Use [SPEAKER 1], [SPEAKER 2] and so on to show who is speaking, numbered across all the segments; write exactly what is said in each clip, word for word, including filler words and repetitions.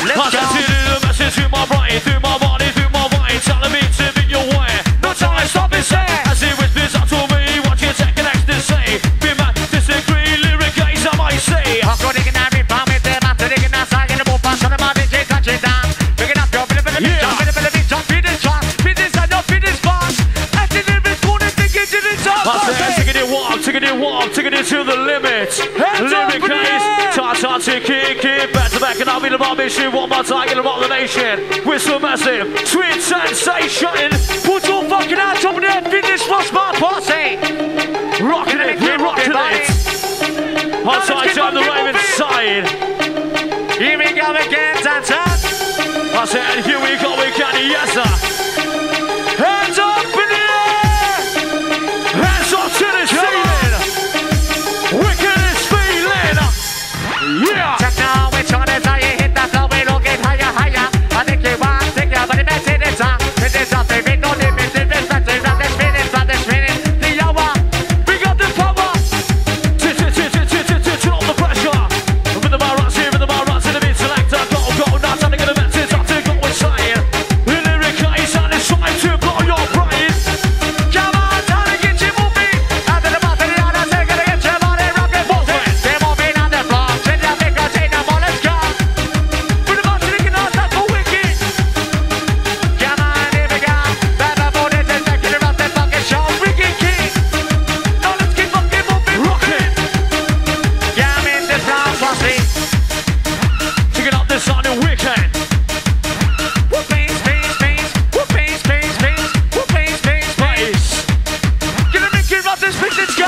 [SPEAKER 1] Let's go. I send the message through my brain, through my body, through my veins, telling me to be your way. No time to stop and say. As it whispers up to me, watch it take an ecstasy. Be my disagree, lyric gaze, I might say. I'm going to get every palm with them after they get outside in the boat, pass on the mountain, take touch it down. Picking up your bit of a jump, bit of a bit jump, beat this fast, beat this and not beat this fast. As the lyrics wanna think it to the top. I said, taking it warm, taking it warm, taking it to the limit. Lyric gaze, ta ta tick it, back to back, and I'll be the bomb issue. One more time, get around the nation. Whistle massive, sweet sensation. Put your fucking hands up in the head, fitness for smart party. Rocking it, we're rocking it. Outside down the rave inside. Here we go again, tan tan. I said, here we go again, yes sir. Hands up in the air. Hands up to the ceiling. Wickedest feeling. Yeah. Check now, which one is how you hit that flow, we don't get higher, higher. I think you want, think you, but it makes it time. It is up, there ain't no limit, it is not the round, it's spinning, round, it's spinning. The hour, we got the power. Sit, sit, sit, sit, sit, sit, sit, sit on the pressure. With the bar runs here, with the bar runs in the beat selector. Go, go, now time to get a message, up to go inside. The lyric is on its trying to blow your brain. Come on, time to get you moving. Out of the bottom, the other thing, gonna get your body rocking. They're moving on the floor, sit down, make a take them all, let's go. Put them on to the canal, that's for wicked. Come on, here we go. Better put it in, make it around the fucking show. Wicked king. Now let's keep fucking moving, rocking. Yeah, I'm in this round, bossy. Checking out this on the weekend. Whoop, pace, pace, pace. Whoop, pace, pace, pace. Whoop, pace, pace, pace. Gonna make it rock this bitch, let's go.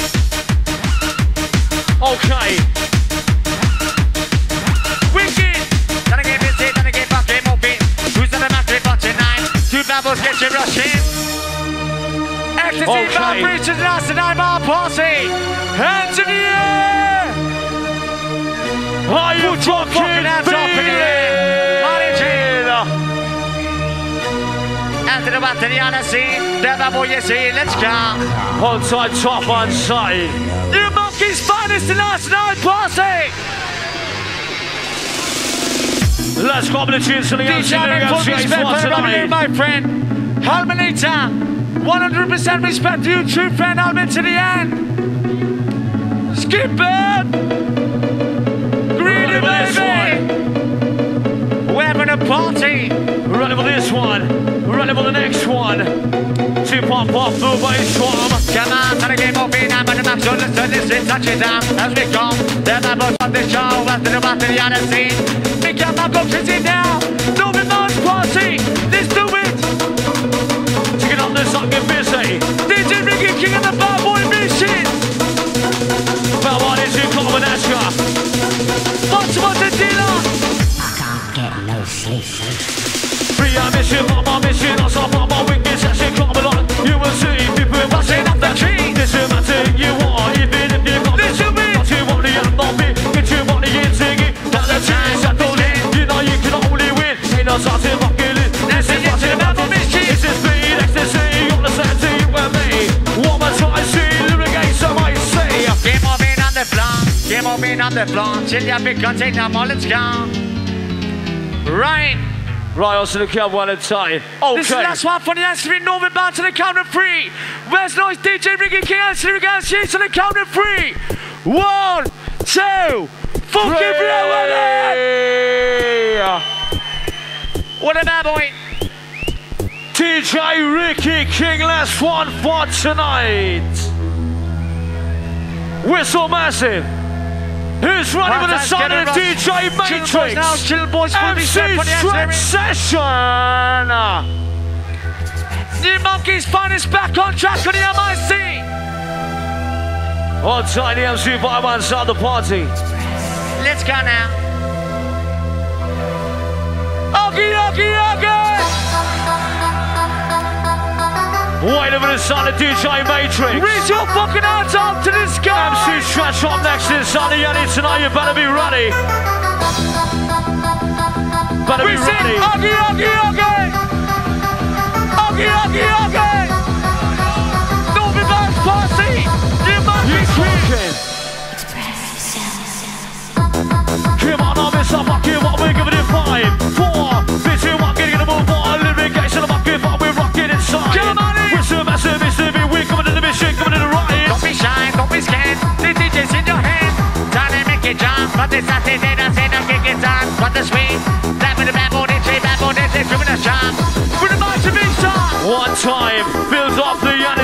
[SPEAKER 1] Okay. Wicked. Gonna get busy, gonna get fucking moving. Who's on the master for tonight? Two bubbles get you rushing. Ecstasy,
[SPEAKER 2] Okay.
[SPEAKER 1] vibrations, last and I'm our party. Hands in the air. Are you fucking hands up in the air? After the battery on the scene, never more you see, let's go.
[SPEAKER 2] On side, top on side.
[SPEAKER 1] You monkeys finest in last night party.
[SPEAKER 2] Let's go the tunes to the
[SPEAKER 1] D J and full respect for everybody, my friend. Halmanita, one hundred percent respect to you, true friend, Halman to the end. Skip it. Greedy baby. We're having a party.
[SPEAKER 2] Ready for this one. Ready for the next one. Two pop off the bass drum.
[SPEAKER 1] Come on, gotta get moving. I'm gonna match on the listen, touch it down as we go. Then I brought on the show after the battery on the scene. Pick up my go crazy now. No remote party. Let's do it.
[SPEAKER 2] Checking out this song, get busy.
[SPEAKER 1] D J Ricki, king of the bad boy mission.
[SPEAKER 2] Bad boy is in combination.
[SPEAKER 1] What's what's the dealer?
[SPEAKER 3] I can't get no sleep.
[SPEAKER 2] Free our mission, for my mission. Also for my wicked session, come along. You will see people rushing up the tree. This is my thing you want, even if you got this. Got you on the end of me, get you on the end singing. Got the chance at the lane, you know you can only win. Ain't no starting fucking lit. This is what you're about mission. This is speed, ecstasy, on the same team with me. One more time, see, lyric gaze, I might say.
[SPEAKER 1] Keep moving on the floor, keep moving on the floor. Chill your big gun, take them all, let's go. Right.
[SPEAKER 2] Right, on to the count one at a time. Okay.
[SPEAKER 1] This is the last one for the answer in Northern Bound to the count of three. Where's noise D J Ricki King answer again? Here to the count of three. One, two, fucking blow it! What a bad boy.
[SPEAKER 2] D J Ricki King, last one for tonight. Whistle massive. Who's running with the sound of the D J Matrix?
[SPEAKER 1] Now, chill boys,
[SPEAKER 2] M C Stretch Session.
[SPEAKER 1] New Monkeys finest back on track on the M I C.
[SPEAKER 2] On time, the M C by one side of the party.
[SPEAKER 1] Let's go now. Okie dokie dokie.
[SPEAKER 2] Waiting for the sound of D J Matrix.
[SPEAKER 1] Raise your fucking hands up to the sky.
[SPEAKER 2] M C Stretch up next to the sound of Yanni tonight. You better be ready. Better
[SPEAKER 1] we
[SPEAKER 2] be ready.
[SPEAKER 1] Okie dokie dokie. Okie dokie dokie. Northern Bound party. New Monkeys
[SPEAKER 2] talking. Come on, now, Mister Fucking what we're giving it for.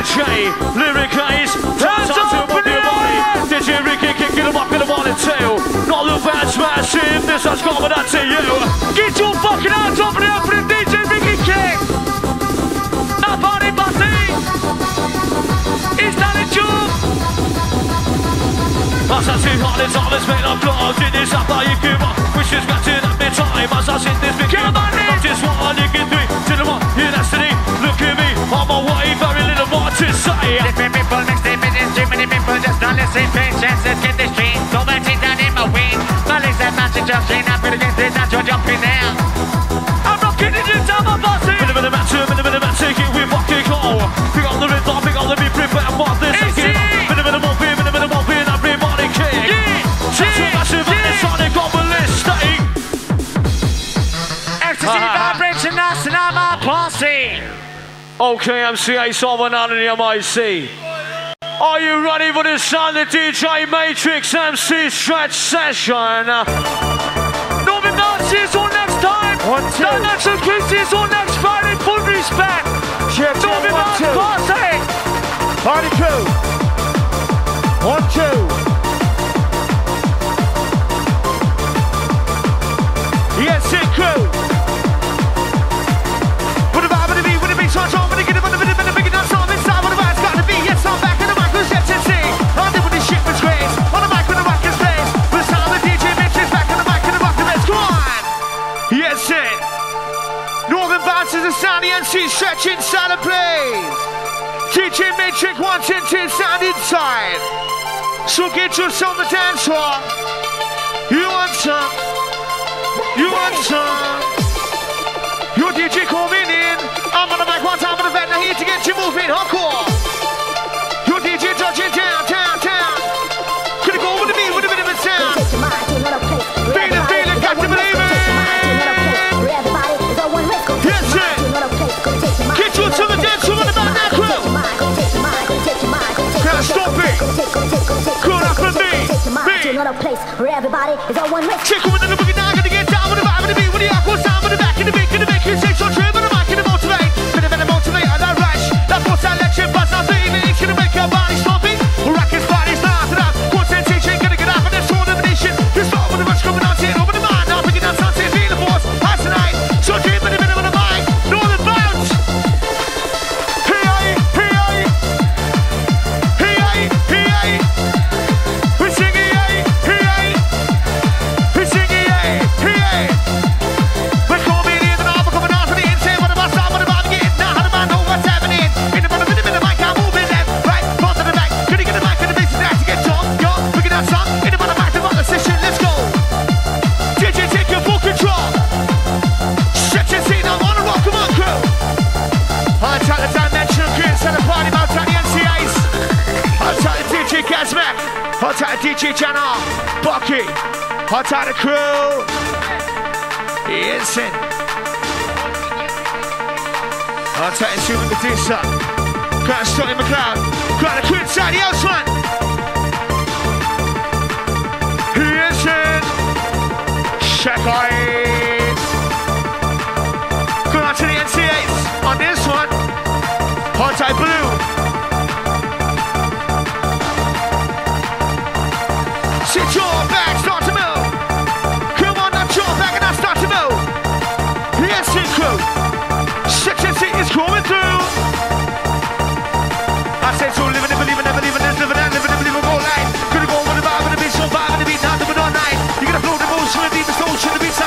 [SPEAKER 1] J, lyric ace, hands up in the body. D J Ricki kicking them up in the one and two. Not the band's massive, this one's coming out to you. Get your fucking hands up in the air for the D J Ricki kick. Up on it, Bussy. Is that a joke? As I see hard, it's always made of gloves. In this up, you give up. Wishes matching at me time. As I sit this big game, not just one, you can three. To the one, your destiny. Look at me, on my way, very little more to say.
[SPEAKER 2] Different people mix their business, too many people just not listening. Patience, let's get this stream. Go back, take down in my wing. My legs that match and jump straight up, but against it, not your jumping now.
[SPEAKER 1] I'm rocking it in down my bossy. Bit of a match, bit of a match, taking with fucking call. Pick on the rhythm, pick on the beat, prepare for this again. Bit of a movie, bit of a movie, everybody kick. Such a massive and it's on it, got ballistic.
[SPEAKER 2] Ecstasy vibration, that's not my posse.
[SPEAKER 1] Okay, M C A, someone out of the M I C. Are you ready for the sound of D J Matrix M C Stretch Session? Norman Dance is on next time.
[SPEAKER 4] One, two.
[SPEAKER 1] The next kiss is on next Friday. Full respect.
[SPEAKER 4] Check, check,
[SPEAKER 1] Norman
[SPEAKER 4] one,
[SPEAKER 1] Dance
[SPEAKER 4] two.
[SPEAKER 1] party.
[SPEAKER 4] Party crew. One, two. Yes, it crew. What about the beat? What the beat? So I'm gonna get it on the minute, minute, big enough. So I'm inside. What about it's got to be? Yes, I'm back in the mic with Jets and C. I'm doing this shit with grace. On the mic with the rock is place. With sound the D J Mitch is back in the mic and the rock the best. Come on. Yes, it. Northern Bounce is the sound. The M C Stretch inside the place. D J Matrix one ten ten sound inside. So get yourself a dance floor. You want some? You want some? Your D J coming in. I'm on the mic one time on the vent. Now here to get you moving hardcore. Your D J touching down, down, down. Gonna go with the beat with a bit of a sound. Feel it, feel it, got to believe it. Yes, it. Get you to the dance floor on the back now, crew. Now stop it. Cool up for me.
[SPEAKER 5] Where everybody is on one risk.
[SPEAKER 4] Check with the boogie now, gonna get down with the vibe, with the beat, with the aqua sound, with the back, in the beat, in the beat, you say so true, with the mic, in the motivate, with the better motivate, and that rush, that force that lecture, buzz, now baby, it's gonna make your body stomping, rock his body, start it up, concentration, gonna get up, and there's all elimination, this all with the rush coming out, here, over the mind, now picking up, sound, feel the force, high tonight, so deep in the middle of the mic, northern bounce, hey, hey, hey, hey, hey, hey, hey, we're singing, hey, hey, hey. We're singing, hey, hey, hey. We're coming in and all, we're coming on to the inside. What about stop, what about getting now? How do I know what's happening? In the front of the middle, mic, I'm moving left, right, front to the back. Gonna get the mic and the bass is back to get drunk, yo. We're gonna have some in the front of the mic, the front of the session, let's go. D J, take your full control. Stretch and see, now on the rock, come on, crew. I'll tell the dimension, Chris, and the party, I'll tell the M C As. I'll tell the D J Kazmak. I'll tell the D J Jana, Bucky. I'll tell the crew. Yes, in. I'll tell you Super Batista. Got a Scotty McLeod. Got a quit side, the else one. Yes, in. Check it. Go out to the N C As on this one. I'll tell Blue. Sit your back, start to move. Come on, now your back and now start to move. Yes, it crew. Section C is coming through. I said so, living and believing, never leaving, living and living and believing all night. Gonna go with the vibe, with the beat, so vibe, with the beat, not living all night. You gotta blow the motion, the deepest ocean, the beat.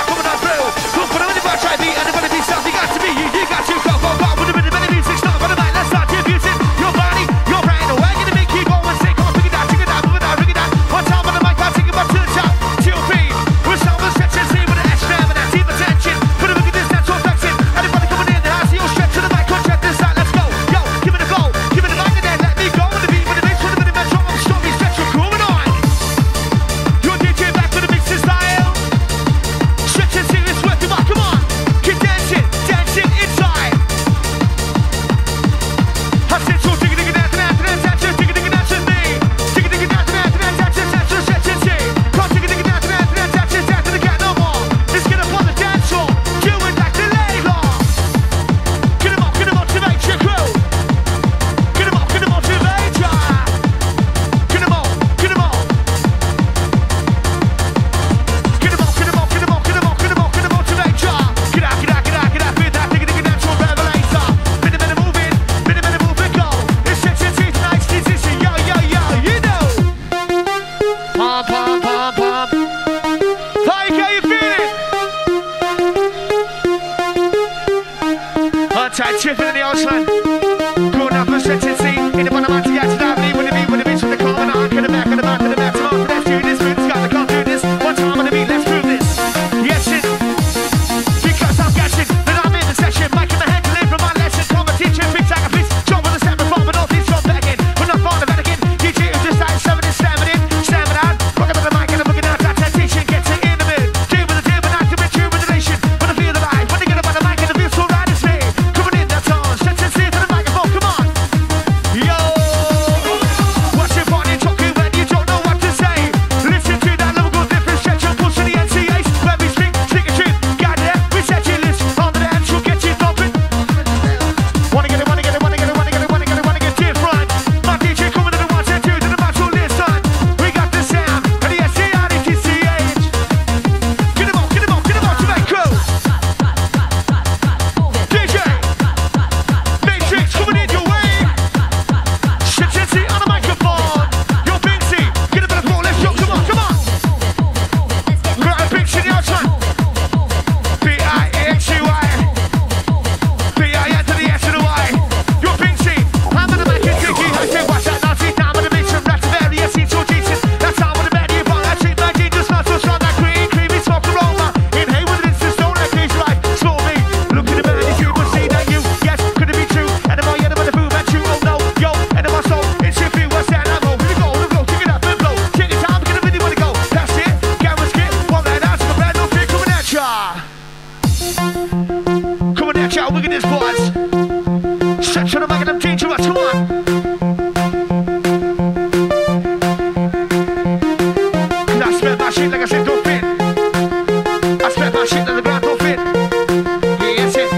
[SPEAKER 4] Tight chip in the ocean. Going up a stretching scene. In the bottom of the yacht, I believe. When the beat, when the beats from the car and on. To the back, of the back, to the back, to the back. Let's do this, food's got to come do this. One time on the beat, let's prove this. Yes, it. Because I'm guessing that I'm in the session. Mic in my hand to live from my lesson. Come and teach him, big sack of peace. Jump with the separate bomb, but all these come back in. We're not far the Vatican. D J who just started seven and slamming in. Slamming out. Rocking on the mic and I'm looking out. That temptation gets it in the mood. Deal with the deal, but not to be true with the nation. When I feel the vibe, when I get up on the mic and I feel so right, it's me. Coming in, that's on. Stretch and see to the microphone, come on. Yo! What's your body talking when you don't know what to say? Listen to that logo, different stretch and push to the N C As. When we speak, stick a tune. Got there, we set your list. On the dance, you'll get you thumping. Wanna get it, wanna get it, wanna get it, wanna get it, wanna get it, wanna get different. My D J coming to the ones and twos and the max will listen. We got the sound and the S C I D T C H. Get him on, get him on, get him on, Jamaica. D J Matrix coming in your way. Shit, shit, see on the microphone. Yo, Binksy, get a bit of floor, let's go, come on, come on. Grab a Binksy in the outside. B I X U I. B I N to the S and the Y. Yo, Binksy, I'm in the mic and Kiki. I say, watch that Nazi down with the mix from rats various seats so decent. That's how with the bad you bought. I treat my genius not so strong. That green, creamy smoke aroma. Inhale with it, it's don't let these life slow me. Look at the man, if you will see that you, yes, could it be true? And the more you know the boom at you, oh no, yo, and the more so, it should be what's that ammo. Here we go, here we go, take it up and blow. Take your time, get a video, wanna go. That's it, camera skip, one man out, some brand new thing coming at ya. Coming at ya, look at this, boys. Stretch on the mic and I'm dangerous, come on. Cause I spent my shit like I said, don't fit. I spent my shit on the ground, don't fit. Yeah, that's it.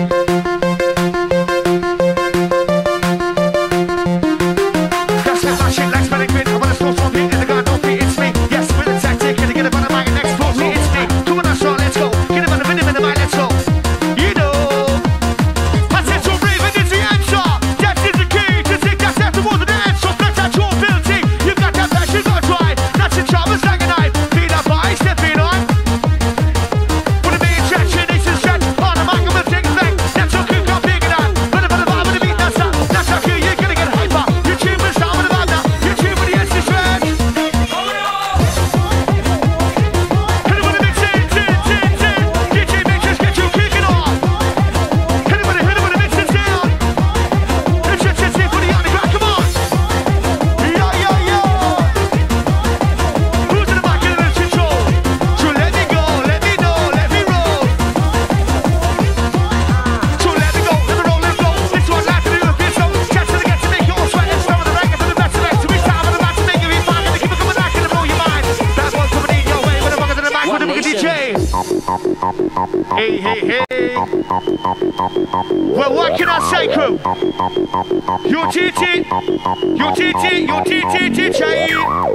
[SPEAKER 4] I spent my shit like spelling grit. I wanna slow some hit in the ground, don't fit, it's me. Yes, with a tactic, and to get up on the mic and expose me, it's me. Come on, that's all, let's go. Get him on the rhythm in the mic, let's go. You know. I said so Raven is the answer. That is the key to take that step towards the answer. Flex out your ability. You got that passion, go try. That's your job, it's like a knife. Feet up high, stepping on. With a main traction, it's a stretch. On the mic, I'm gonna take it back. That's your kick, I'm big enough. But about the vibe of the beat, that's up. That's how good you're gonna get hyper. You tune with the sound of the vibe now. You tune with the S C stretch. Hit it with the mix, in, in, in, in. D J Matrix, get you kicking off. Hit it with it, hit it with the mix, it's down. It's your chance for the underground, come on. Yo, yo, yo. Who's in the mic and in control? So let me go, let me know, let me roll. So let me go, let me roll, let me go. This one life to do with this, so catch to the get to make you all sweat and stomach the rank and for the best of it. So we time on the back to make you be fine and keep it coming back and blow your mind. That one coming in your way with a bucket in the back with the boogie D J. Hey, hey, hey. Well, what can I say, crew? Your T T, your T T, your T T, D J.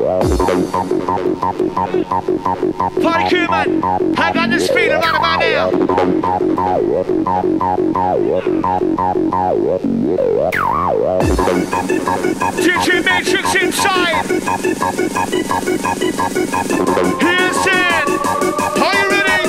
[SPEAKER 4] Party crew, man. I got this feeling right about now. D J Matrix inside. Here's it. Are you ready?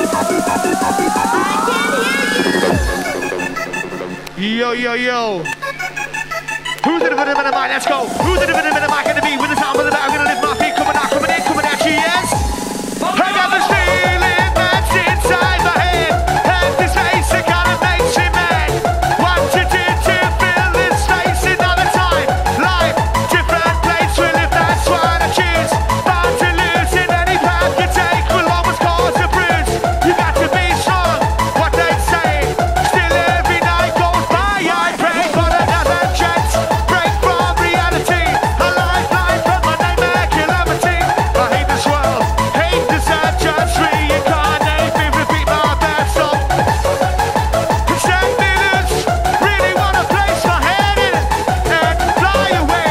[SPEAKER 4] Yo, yo, yo. Who's in the rhythm of the mic? Let's go. Who's in the rhythm of the mic and the beat with the sound of the back? I'm gonna lift my feet. Coming out, coming in, coming at you, yes? I got this feeling that's inside my head. And this face, it kinda makes me mad. What you did to fill this space another time. Life, different place, well if that's what I choose. Bound to lose in any path you take will always cause a bruise. You got to be strong, what they say. Still every night goes by, I pray for another chance. Break from reality, a lifeline from my nightmare calamity. I hate this world, hate this just reincarnate me, repeat my bad song. Set me loose, really wanna place my head in it and fly away.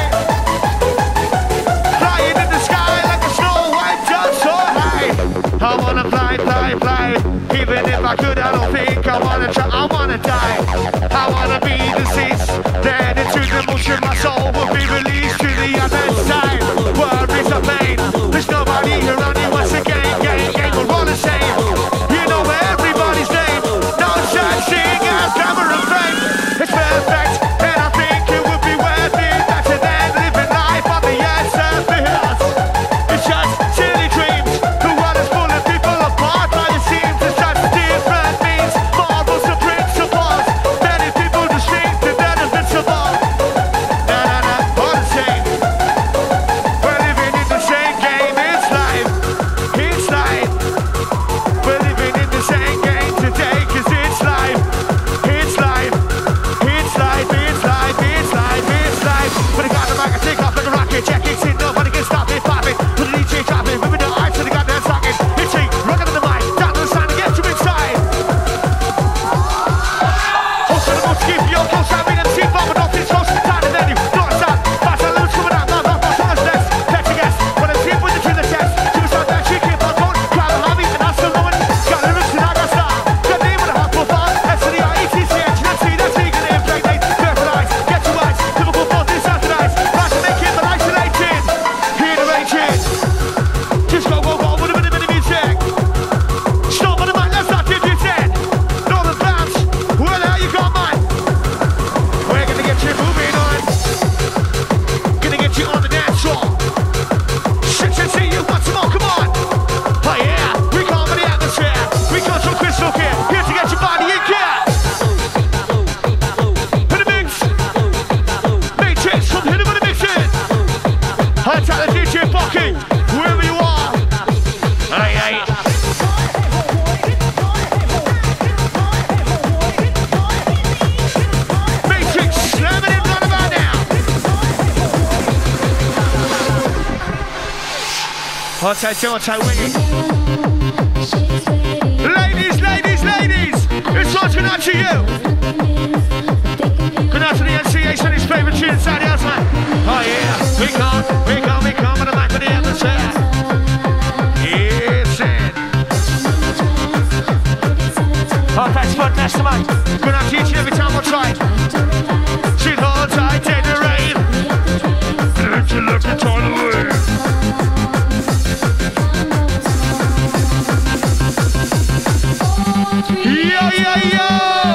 [SPEAKER 4] Flying in the sky like a snow white dove so high. I wanna fly, fly, fly. Even if I could, I don't think I wanna try. I wanna die. I wanna be deceased. Then into the motion, my soul will be released to the other side. Worries of pain. There's nobody around you once again. Gang, gang, we're all the same. You know everybody's name. No such thing as glamour and fame. It's I'll take two, I'll take wing. Ladies, ladies, ladies, it's on tonight to you. Good night to the M C S and his favourite tune inside the house, man. Oh yeah, we come, we come, we come on the back of the other side. Yes, it. Oh, thanks for next mate. Good night to each and every time I try. She's all tight, take the rain. Let you look the time away. Yo, yo, yo!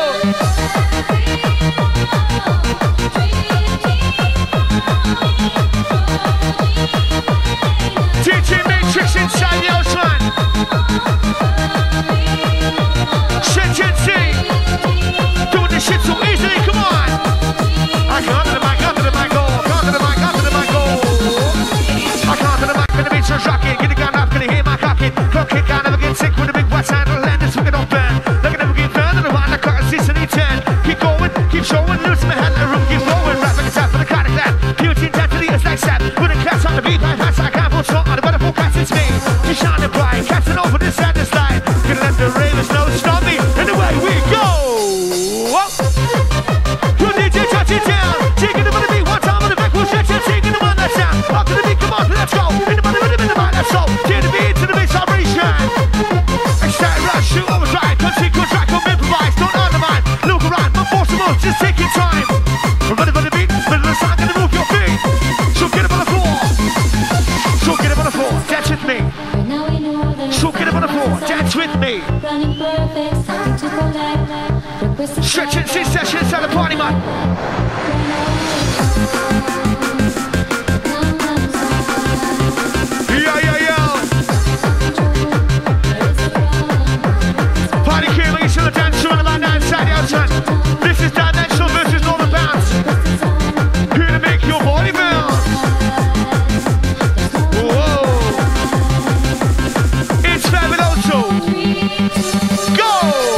[SPEAKER 4] D J Matrix inside the house, man. Shit, shit, see. Doing this shit so easily, come on. I can't to the mic, onto the mic, oh. Can't to the mic, onto the mic, oh. I can't to the mic, gonna be so shocking. Get the gun up, gonna hear my cocking. Clock kick, I never get sick with a big west handle. Land this wicked open. Keep going, keep showing, lose my hand, the room keeps flowing. Rapping it's out for the cardiac land. Beauty intensity is like sap. With a class on the beat, my hands I can't put salt on the butterful cats, it's me. You shining bright, casting over this and this line. Gonna let the ravens know, stop me, and away we go. Your D J touch it down. Taking the money beat, one time on the back, we'll stretch and taking the one that's down. Up to the beat, come on, let's go. In the money, rhythm, in the mind, let's go. Take the beat to the bass vibration. Extend rush, shoot always right. Continue, contract, come improvise, don't undermine. Look around, my force of just take your time. Running by the beat, middle of the song, gonna move your feet. So get up on the floor. So get up on the floor, dance with me. So get up on the floor, dance with me. Stretch and see session inside the party, man. Yo, yo, yo. Party crew, ladies to the dance, running about down inside the outside. This is Dimensional versus Northern Bounce. Here to make your body bounce. Whoa. It's Fabuloso. Go!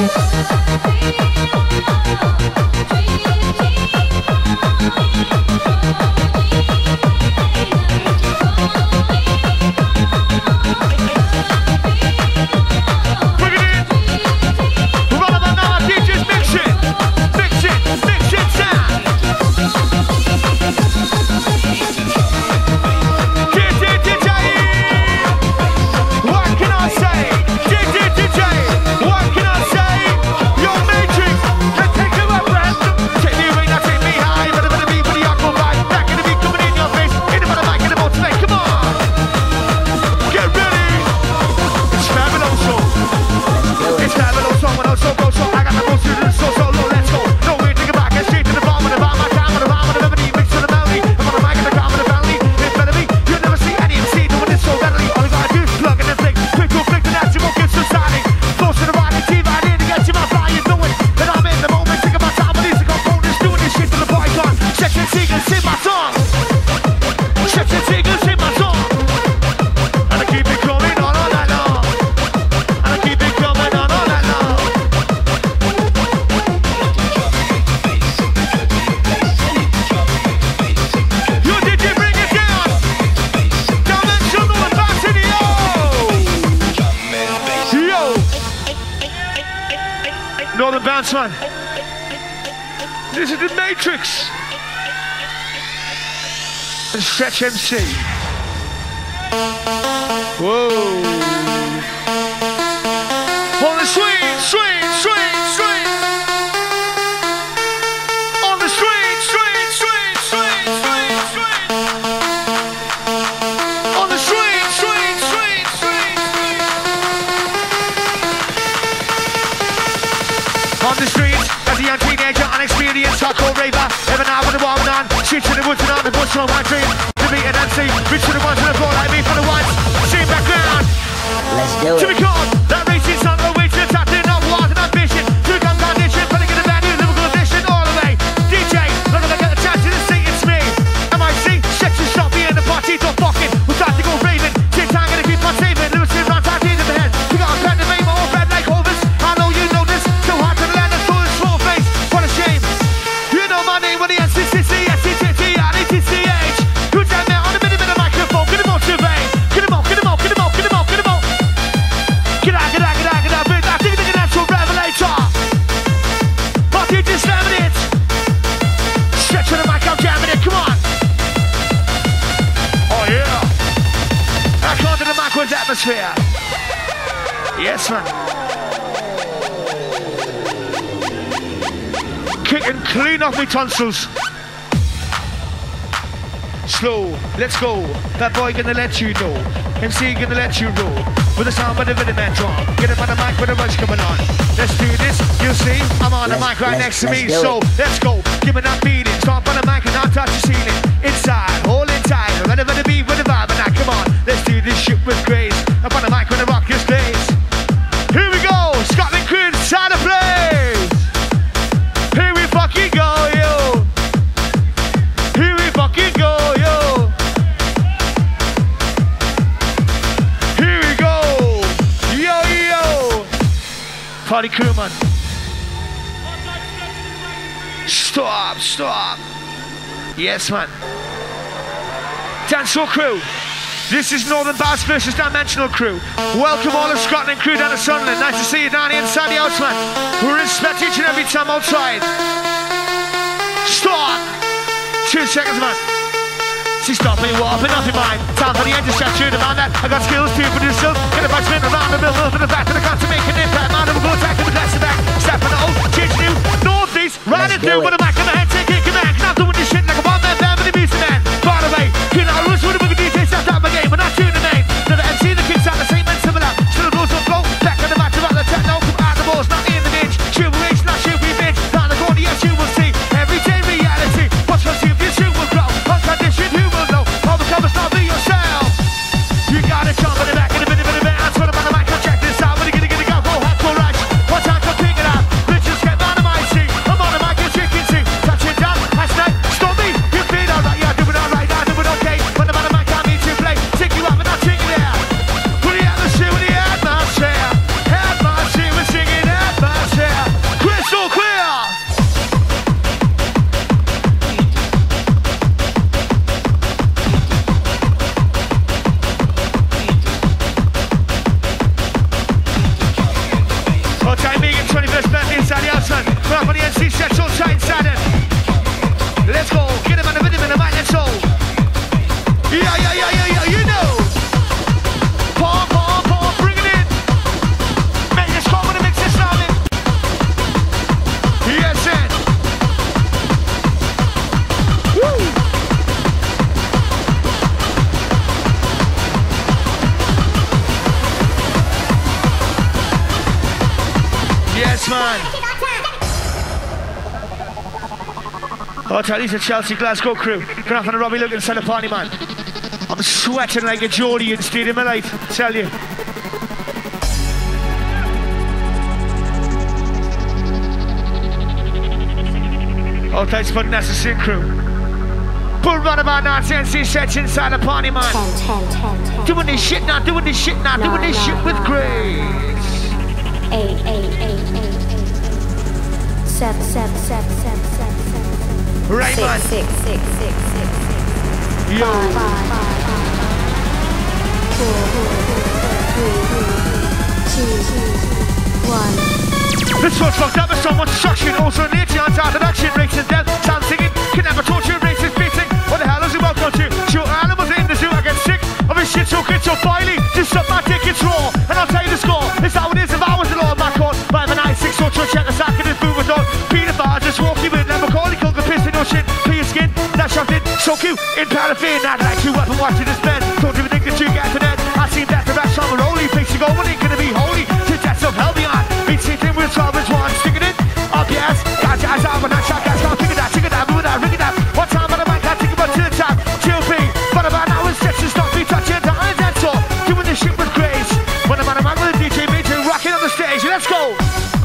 [SPEAKER 4] Northern Bounce, man. This is the Matrix. And Stretch M C. Whoa. On the swing, swing, swing, swing. On the swing, swing, swing, swing, swing, swing. On the swing, swing, swing, swing, swing. On the streets, as a young teenager, unexperienced, hardcore raver. Ever now with the wild man, shit in the woods and on the bush on my dream. To be an M C, reach to the ones that are born like me for the ones. See background.
[SPEAKER 3] Let's do
[SPEAKER 4] To be
[SPEAKER 3] it.
[SPEAKER 4] called, that racing song, the way to the top, in of wars and ambition. To become condition, putting in a bad new lyrical edition all the way. D J, not gonna get a chance to see it's me. M I C, shit to stop me in the party, don't fucking. We're starting to go raving. Take time, gonna keep on saving. Lyrics in round, time in the head. We got a pen to make my own bed like Hovis. I know you know this. So hard to land and throw this slow face. What a shame. You know my name, with the S C C C, S C T T, R E T C H. Who's that man on the minute of the microphone? Get him motivate. Get him on, get him on, get him on. atmosphere. Yes, man. Kick and clean off me tonsils. Slow, let's go. That boy gonna let you know. M C gonna let you roll. With the sound of the rhythm and drum. Get up on the mic with the rush coming on. Let's do this, you see. I'm on the mic right next to me. So let's go. Give me that feeling. Start on the mic and I'll touch the ceiling. Inside, hold it tight. Ready for the beat with the vibe. And now come on. Let's do this shit with grace. Up on the mic when the rock is plays. Here we go. Scotland crew inside the place. Here we fucking go, yo. Here we fucking go, yo. Here we go. Yo, yo. Party crew, man. Stop, stop. Yes, man. Dancehall crew. This is Northern Bass versus Dimensional crew. Welcome all of Scotland crew down to Sunderland. Nice to see you down here inside the house, man. We respect each and every time outside. Stop. Two seconds, man. See, stop me, warping off your mind. Time for the end to shut you demand that. I got skills to produce still. Get a bike spin around the middle, to the back, to the gun to make an impact. Man, we'll go back to the glass back. Step on the old, change new, northeast, right into with a back of the head, take it, command. Cause I'm doing this shit like a one-man band with the beast man. By the way, you know, I rush with a boogie D J, step out my game, but not tune the name. To the M C, the kids out the same and similar. Still the rules will flow, back on the match about the techno. Come out the balls, not in the niche. Shoot race, not shoot we bitch. Down the corner, yes, you will see. Everyday reality. Watch us see if this shoot will grow. Unconditioned, who will know? All the covers, not be yourself. You gotta jump in the back in a minute, minute, minute. I'm sort of on the mic, check this out. When you get it, get it, go, go, hot, go, right. One time, come pick it up. Bitches get down to my seat. I'm on the mic, as you can see. Touch it down, hashtag, stop me. You feel alright, yeah, do it alright, I do it okay. When I'm on the mic, I mean to play. Take you up and I'll take you there. With the atmosphere, with the atmosphere. Atmosphere, we're singing atmosphere. Crystal clear. Oh, time being in twenty-first birthday inside the house, man. We're up on the N C set, so tight inside it. Let's go. Get him on the rhythm and the mic, let's go. Yeah, yeah, yeah, yeah, yeah, you know. Pom, pom, pom, bring it in. Make this call with a mix this now, man. Yes, man. Woo. Yes, man. Oh, tell you, it's a Chelsea Glasgow crew. Going off on a Robbie looking inside the party, man. I'm sweating like a Geordie in Stadium of Life, I tell you. Oh, thanks for necessary crew. Pull right about now, N C sets inside the party, man. Doing this shit now, doing this shit now, doing this shit with grace.
[SPEAKER 5] Eight, eight, eight, eight, eight. Seven, seven, seven, seven, seven, seven.
[SPEAKER 4] Right, man.
[SPEAKER 5] Six, six, six, six, six, six.
[SPEAKER 4] Yo.
[SPEAKER 5] Five, five, five, five. Four, four, four, three, two, one.
[SPEAKER 4] This one's fucked up with so much suction. Also near to out of action, racing death, sound singing. Can never torture, racist beating. What the hell is it welcome to? Shoot animals in the zoo, I get sick of his shit talking so filey. Just up my dick, it's raw. And I'll tell you the score. It's how it is if I was the law of my court. By the night, six or two, check the sack and his boot was on. Peter Farr just walk you in, never call, he could go piss in your shit. For your skin, that's shoved in. So cute, in paraffin. I'd like to up and watching this bend. Don't even think that you get to that. I seen that the rest on the rolly. Thinks you go, when ain't gonna be holy. To death of hell beyond. Be sitting with twelve inch one, sticking it up, yes. Got jazz out when I shot gas, can't figure that, figure that, move that, ring it up. One time on the mic, I think about to the top. Chill B, but about now it's just to stop me touching the iron dance all. Doing this shit with grace. When I'm on the mic with the D J, me too, rocking on the stage. Let's go.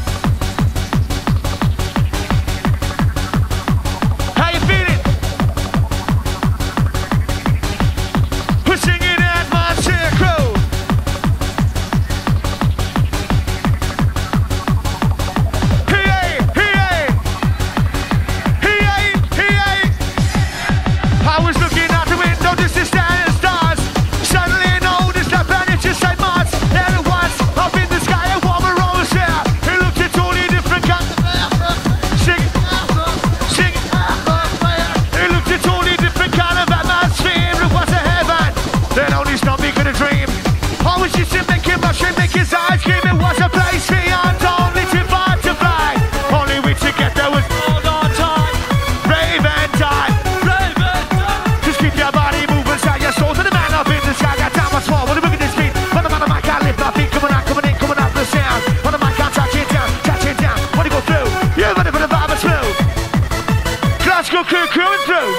[SPEAKER 4] How you feeling? We're singing Atmosphere Crew. Central crew crewing through.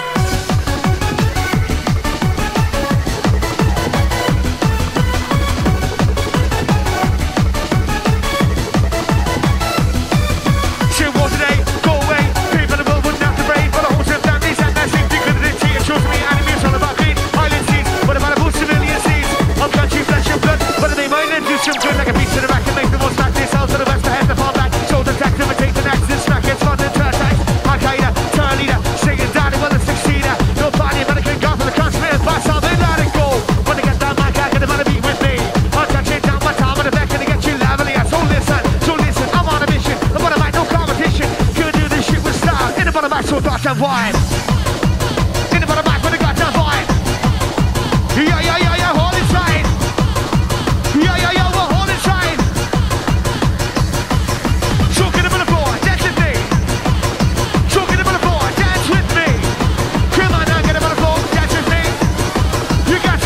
[SPEAKER 4] Shit was today, go away. People in the world wouldn't have to brave, but I hold them down. These and that safety couldn't cheat. And trust me, enemies all about green. Island seeds, what about a boost civilian seeds? I'm country flesh and blood, but they might do some good like a beat to the back and make the most back. This house to the west, I have to fall back. Shoulder attack, imitate the next, this smack gets fun and turn tight. Al-Qaeda, turn leader, singing down in one of the six-seater. Nobody American got for the conspirators, but some they let it go. When they get down my guy, gonna wanna be with me. I'll touch it down my time on the back and get you lively. So listen, so listen, I'm on a mission. I'm on a mic, no competition. Gonna do this shit with style. In the bottom back, so thoughts and vibe. In the bottom back, with the goddamn vibe. Yeah, yeah, yeah, yeah, hold it tight. Yeah, yeah, yeah, we're holding tight. Talking about the floor, dance with me. Talking about the floor, dance with me. Come on now, get about the floor, dance with me. You got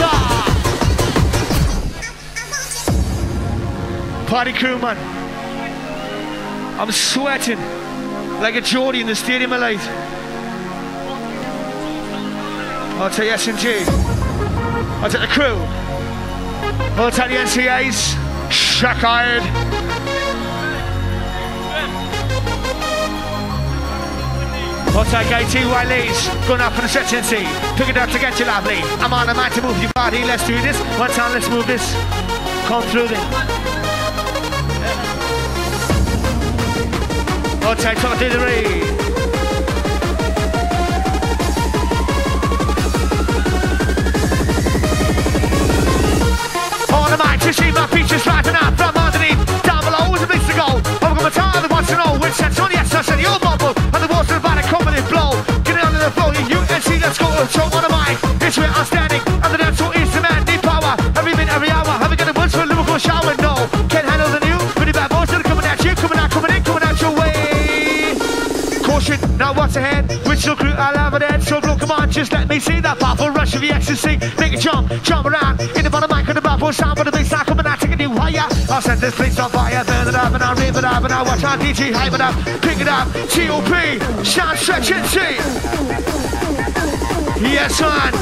[SPEAKER 4] to. Party crew, man. I'm sweating like a Geordie in the stadium of light. I'll take S and G. I'll take the crew. I'll take the N C As. Shack-eyed. I'll take A T Y Lees. Going up for the stretch and see. Pick it up to get you lovely. I'm on a man to move your body. Let's do this. One time, let's move this. Come through this. I'll take top to the read. On the mic to see my features rising up from underneath. Down below was a place to go. I've got my time that wants to know which sense on yes, I said your bubble. And the water about it coming in flow. Get on the flow, you and see, let's go. Show on the mic, it's where I'm standing. And the dance floor is demanding power. Every minute, every hour, having got the words for a lyrical shower. No, can't handle the new. Really bad boys that are coming at you, coming out, coming in, coming out your way. Caution, now what's ahead? Which crew I'll have it head. So blow, come on, just let me see that powerful rush of the ecstasy. Make it jump, jump around. In the bottom mic of the bubble sound, but the bass not coming out, taking you higher. I'll set this place on fire, burn it up, and I'll rip it up, and I'll watch our D J hype it up, pick it up, T O P, shout, stretch, and see. Yes, son.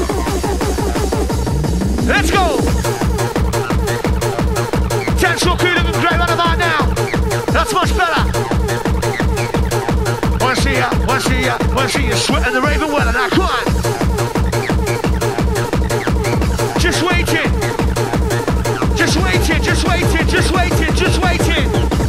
[SPEAKER 4] Let's go. Central crew looking great right about now. That's much better. Wanna see ya, wanna see ya, wanna see ya sweating the raven weather now, come on. Just waiting. Just waiting, just waiting, just waiting, just waiting.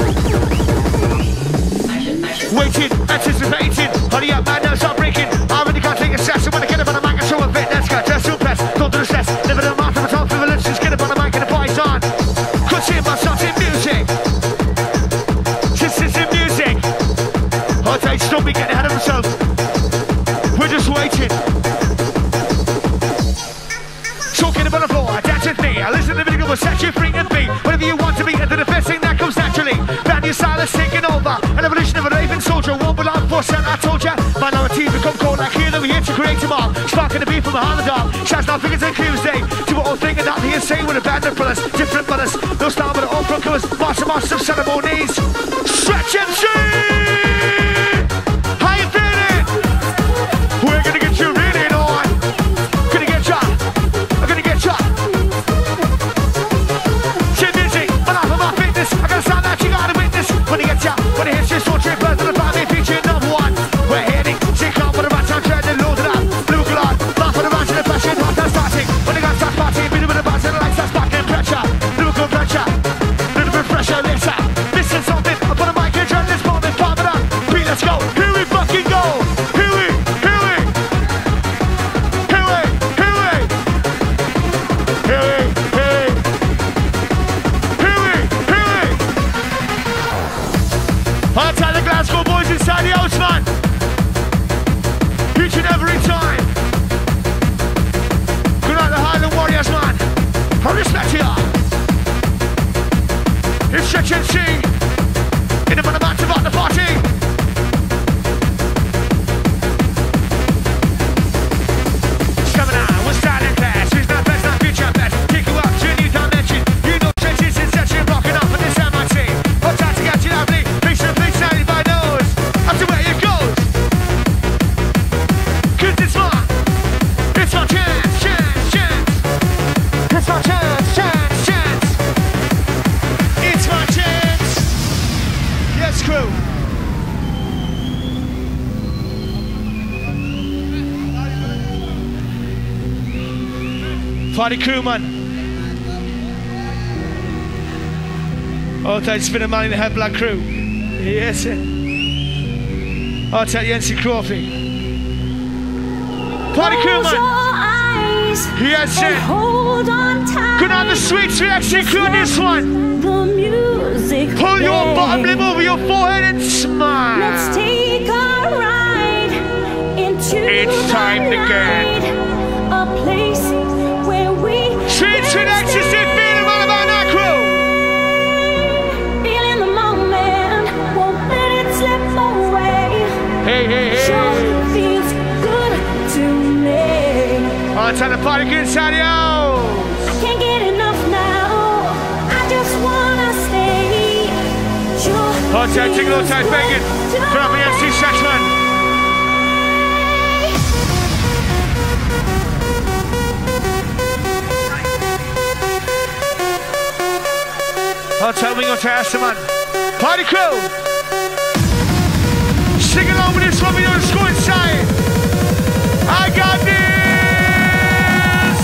[SPEAKER 4] Waiting, anticipating. Hurry up, man, now start breaking. I already can't take a session when I get up on the mic and show a bit. Let's go, just to press, don't do the stress. Never the mouth of a top privilege, just get up on the mic and the boys on. Cut in my starting music. This is the music. Oh, they stop me getting ahead of themselves. We're just waiting. Talking about the floor, dance with me. I listen to the video, will set you free and be whatever you want to be, and do the best thing that comes naturally. Brand new style is taking over. An evolution of a raving soldier, won't belong for cent. I told ya, minorities become cold like here that we here to create tomorrow. Sparking the beat from behind the dark. Shouts now fingers and Tuesday. Do what all thing and not the insane with a band of brothers. Different brothers, no style but all front covers. March and march of ceremonies. Stretch M C! How you feeling? We're gonna get you really on. Gonna get ya. I'm gonna get ya. Shit music, but off of my fitness. I gotta sound that you gotta witness. When he gets ya, when he hits you, so trip birds to the family feature number one. We're heading, take on with the rats, I'm trying to load it up. Blue blood, laugh for the rats in the fashion, hot and starting. When the guns start partying, beat with the bars and the lights start sparking pressure. Lyrical pressure, little bit fresher later. Listen something, I put a mic and turn this Party crew, man. Oh, it's been a man in the head black crew. Yes, sir. I'll tell you, N C Crawford. Party crew, man. Yes, sir. Could have the sweet, sweet N C crew on this one.
[SPEAKER 5] The music
[SPEAKER 4] Pull your
[SPEAKER 5] play.
[SPEAKER 4] bottom lip over your forehead and smile.
[SPEAKER 5] Let's take a ride into
[SPEAKER 4] It's
[SPEAKER 5] the
[SPEAKER 4] time to
[SPEAKER 5] night.
[SPEAKER 4] get.
[SPEAKER 5] A place where we
[SPEAKER 4] Sweet, sweet ecstasy, feeling right about that crew.
[SPEAKER 5] feel in the moment, won't let it slip away.
[SPEAKER 4] Hey, hey, hey.
[SPEAKER 5] Sure feels good to me.
[SPEAKER 4] On time to party crew inside yo.
[SPEAKER 5] I can't get enough now. I just wanna stay. Sure
[SPEAKER 4] On time,
[SPEAKER 5] feels
[SPEAKER 4] jingle all time,
[SPEAKER 5] good
[SPEAKER 4] banging.
[SPEAKER 5] to
[SPEAKER 4] From the N C section. I'll tell me your task, man. Party crew. Sing along with this one with your school inside. I got this.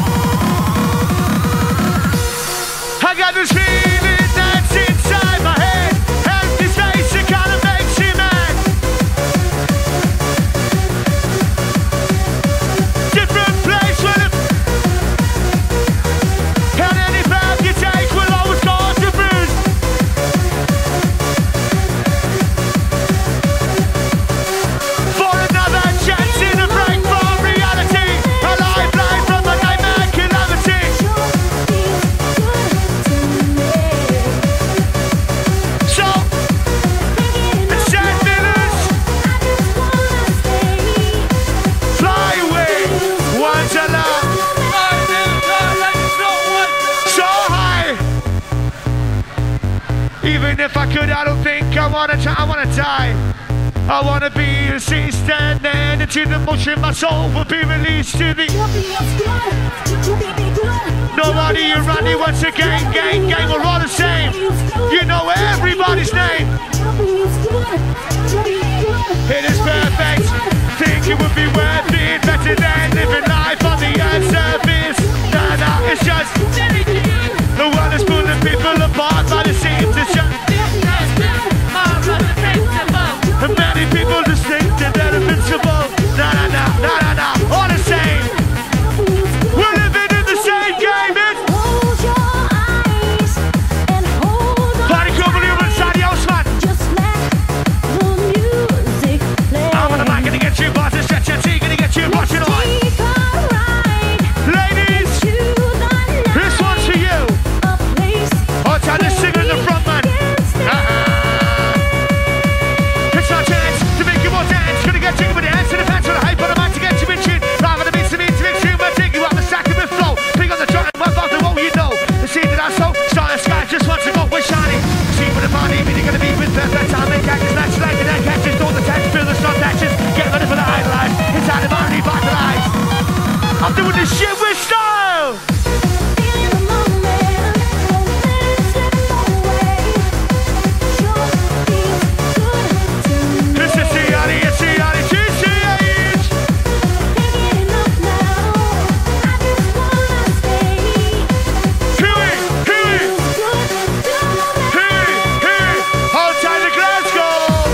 [SPEAKER 4] I got this feeling that's inside my head. Empty space, it kind of makes you mad. Different place where the and any path you take will always cause a bruise. For another chance in a break from reality, a lifeline from the nightmare calamity.
[SPEAKER 5] Sure feels good to me.
[SPEAKER 4] So, it's sad feelings,
[SPEAKER 5] I just wanna stay.
[SPEAKER 4] fly away, once alone, so high. Even if I could, I don't think I wanna try, I wanna die. I wanna be a sea standing into the motion, my soul will be released to the nobody around me once again, gang, gang, we're all the same. You know everybody's name. It is perfect. Think it would be worth it, better than living life on the earth's surface. Nah, nah, it's just the world is pulling people apart, but it seems it's just and many people just think that they're invincible. Nah, nah, nah, nah, nah, nah, all the same. We're living in the same game, it's
[SPEAKER 5] Close your eyes and hold on
[SPEAKER 4] party crew, believe in inside the house, man.
[SPEAKER 5] Just let the music play.
[SPEAKER 4] I'm on the mic, gonna get you bars and stretch your tea, gonna get you watching on.
[SPEAKER 5] Take a ride
[SPEAKER 4] Ladies,
[SPEAKER 5] to the night.
[SPEAKER 4] this one's for you.
[SPEAKER 5] A place
[SPEAKER 4] I'll tell this singer in the front, man. Uh-uh. It's our chance to make you more dance. Gonna get jiggy with the hands to the pants with the hype on the mic to get you in tune. Rather than beats to beats to mix you, but take you out the sack of it flow. Big on the drum, my father, what you know. The scene that I sow, star and sky just wants to go with shining. See with the body, meaning gonna be with perfect time. Make actors match like the neck catches, all the text, feel the sun patches. Get ready for the idolize. Inside the body, revitalize. I'm doing this shit with style.
[SPEAKER 5] feel in the moment. Won't let it slip away. Sure feels good to me.
[SPEAKER 4] This is C R E, C R E, G C H.
[SPEAKER 5] Can't get enough now. I just wanna stay.
[SPEAKER 4] Here we, here we.
[SPEAKER 5] Feels good to me.
[SPEAKER 4] Hey, hey, hold tight to Glasgow.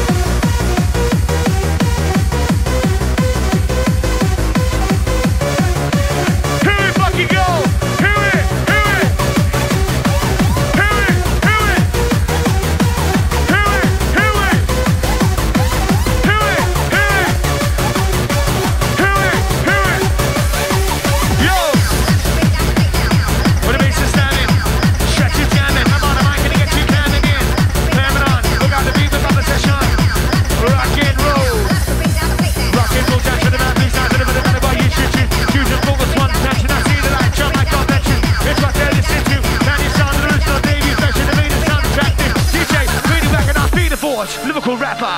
[SPEAKER 4] Here we fucking go. Here we, here we. Here we, here we. Here we, here we. Here we, here we. Here we, here we. Yo. When the bass is standing, stretch your jamming. I'm on the mic, gonna get you jamming in. Jamming on, look out the beat, the conversation. Rock and roll. Rock and roll down to the man, please down to the rhythm, and about you shit shit. Choose and focus one attention. I see the light, jump like convention. It's what they listen to. Man, you sound the original debut version. The main sound attractive. D J, really back and I'll feed the force. Liverpool rapper.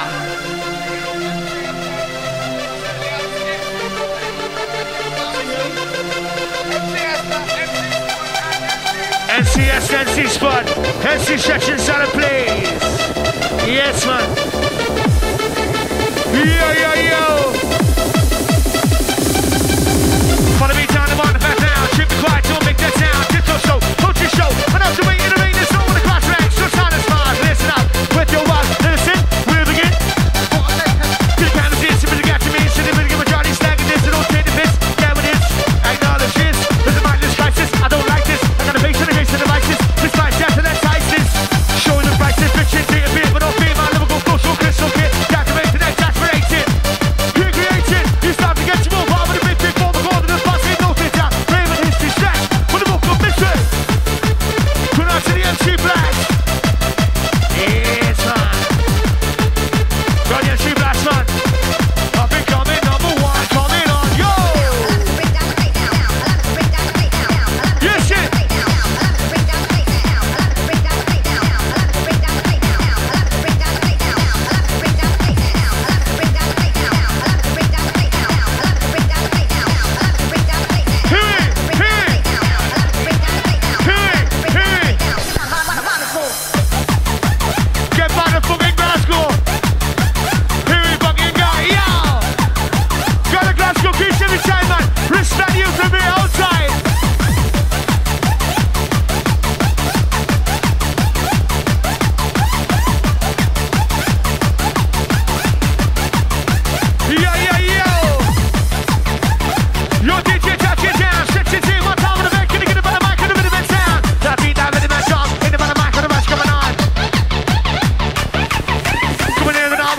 [SPEAKER 4] N C S, N C Spot, N C section, solid please. Yes, man. Yo, yo, yo. Follow me down the one, the back now. Trip the quiet.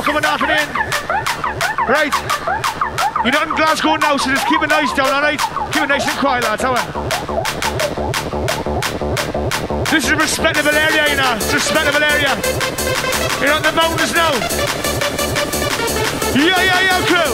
[SPEAKER 4] coming off and in. Right. You're not in Glasgow now, so just keep a noise down, alright? Keep it nice and quiet, lads, how are? This is a respectable area, you know. It's a respectable area. You're on the mountains now. Yeah, yeah, yeah, crew.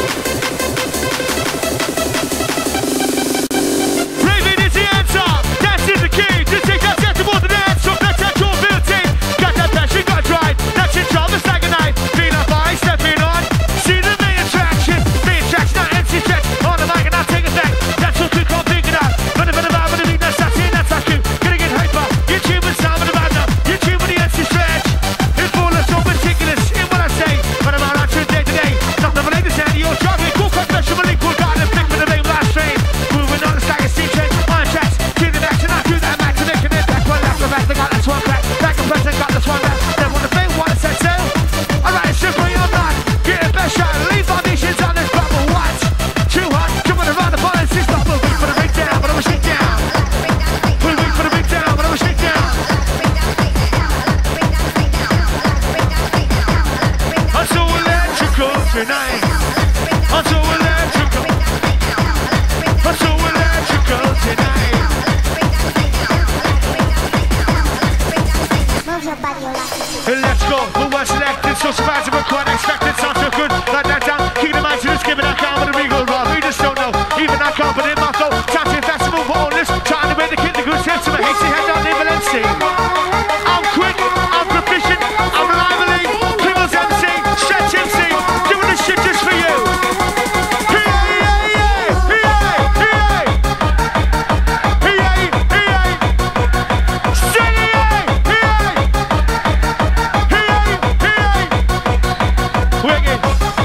[SPEAKER 4] Raving is the answer. That's is the key. Just take that step towards the dance. So that's that your ability. Got that passion, got drive. That's your job, it's like a knife. Feel a vibe, stepping on. See the main attraction. Main attraction, not empty stretch. On the mic and I'll take it back. That's what we call big it up. But if I'm about to be that's that's it, that's our cue. Gonna get hyper. You tune with sound of the band now. You tune with the empty stretch. It's full of so ridiculous in what I say. But I'm out on trip day to day. Nothing but like this hand, you're driving. Cool cut, special, equal garden. Flick with the name last train. Moving on the stack of steam train. On tracks. Keep the action, I do that match to make an impact. One left, the back, they got this one back. Back and present, got this one back. Then when the thing was set sail. Alright, it's simple, you're not. Get a best shot. Leave our nations on this bubble. What? Too hot. Jumping around the ball and six bubble. Wait for the breakdown, but I was shake down. Wait, wait for the breakdown, but I was shake down. I'm so electrical tonight. I'm so electrical. I'm so electrical tonight.
[SPEAKER 5] Move your body like
[SPEAKER 4] Hey, let's go. Who was selected? So surprised but quite expected. Sounds so good. Like that down. Keep the mind to this. Give it a count with a regal roll. We just don't know. Even I can't put in my flow. Touching festival for all this. Trying to make the kid the good sense of a hasty head on Nivel M C. I'm quick. I'm proficient. I'm lively. People's M C. Stretch M C. Doing this shit just for you. Hey, hey, hey, hey, hey, hey, hey, hey, steady, hey, hey, hey, hey, wicked.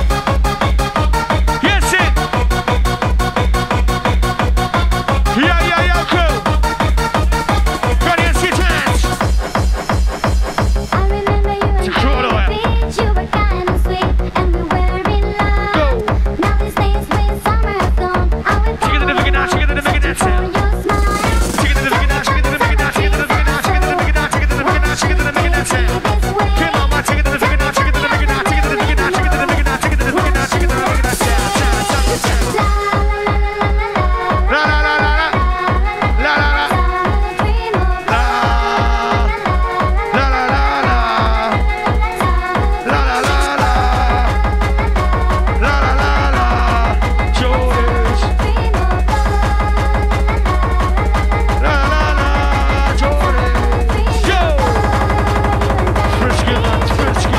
[SPEAKER 4] Yes, it. Yeah, yeah, yeah, crew. Ready and see dance.
[SPEAKER 5] I remember you
[SPEAKER 4] It's a cruel
[SPEAKER 5] and
[SPEAKER 4] oil.
[SPEAKER 5] I you were kind of sweet and we were in love.
[SPEAKER 4] Go.
[SPEAKER 5] Now these days when summer has gone, I will
[SPEAKER 4] She get the nigga now, she get the nigga dance.
[SPEAKER 5] for your smile.
[SPEAKER 4] She get the nigga now, she get the nigga now, she get the nigga now, she get the nigga now, she get the nigga now, she get the nigga dance.
[SPEAKER 5] This way.
[SPEAKER 4] Come on, man, she get the nigga now, she get the nigga now, she get the nigga now, she get the nigga now, she get the nigga now, she get the nigga dance. La la la la la. La la la. La. La la la la. La la la la. La la la la. George. La la la. George. Yo. Frisky, man, frisky.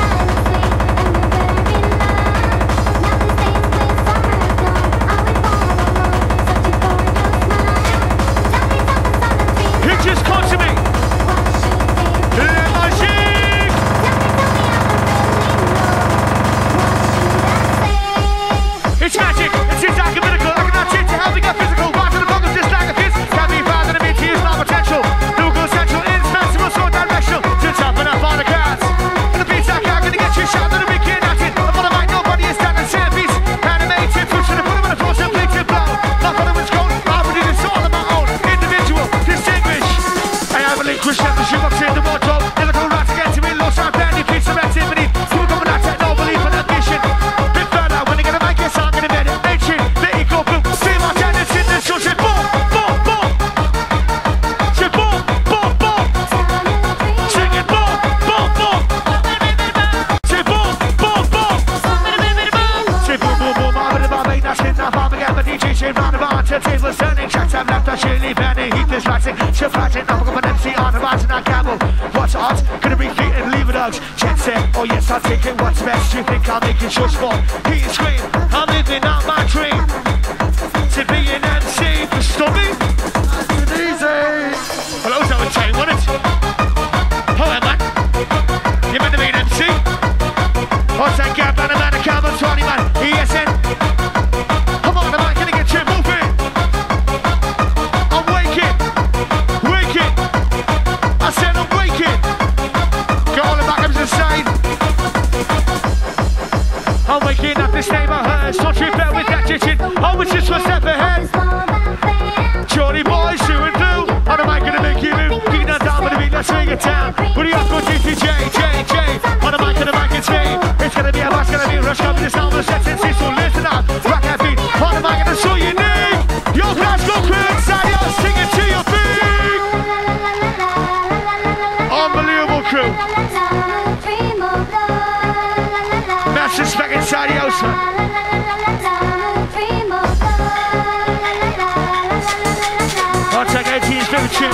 [SPEAKER 4] It just comes to me. La magique. It's magic. It's just like a miracle. I cannot change to having a physical. Watch the focus just like a kiss. Can be found in the meat. Here's my potential. Local central, indispensable, so directional. To toughen up on the cards. And the beats I got gonna get you shot to the weekend acting. I'm on the mic, nobody is standing. Sand beats, animated, pushing the put them in the force and bleach and blow. Not on the wind's cold. I will do this all on my own. Individual, distinguished. I have relinquished every shoe I've seen the wardrobe. Never go right again to me. Lost my brand new piece of activity. Who come and I take no belief and ambition. Bit further when they get a mic, yes, I'm gonna bet it. Ancient, let it go boom. See my tennis in this show. Say boom, boom, boom. Say boom, boom, boom. Sing it boom, boom, boom. Say boom, boom, boom. Say boom, boom, boom. I'm in the bar, ain't nothing. I'm on the gamma. D J shit round the bar. Turntables turning. Tracks I've left. I should leave any heat is rising. Shift rising. I'm up an M C on the rise and I gamble. What's odds? Gonna be feet and leave it out. Jet set. Oh yes, I'm taking what's best. You think I'm making sure sport? Heat and scream. I'm living out my dream. To be an M C for Stubby. It's easy. Well, that was our time, wasn't it? Alright, man. You meant to be an M C? What's that gap, man? A man, a carbon, twenty man. E S N. Come on, man. Can I get you moving? I'm waking. Waking. I said I'm waking. Go all the back up to the side. I'm waking up this neighborhood. Don't you bet with that kitchen. I was just one step ahead. Johnny boys, two and blue. On the mic, gonna make you move. Keep that down with the beat, let's swing it down. What do you have for D J, J, J? On the mic, on the mic, it's me. It's gonna be a massive It's gonna be a rush, coming to sound of the sets and see, so listen up. Rock that beat, on the mic, and show you need. Yo, guys, go quick, inside, yo, sing it to your feet. Unbelievable crew. Massive spec inside the house, man. I'll take eighteen's favorite tune.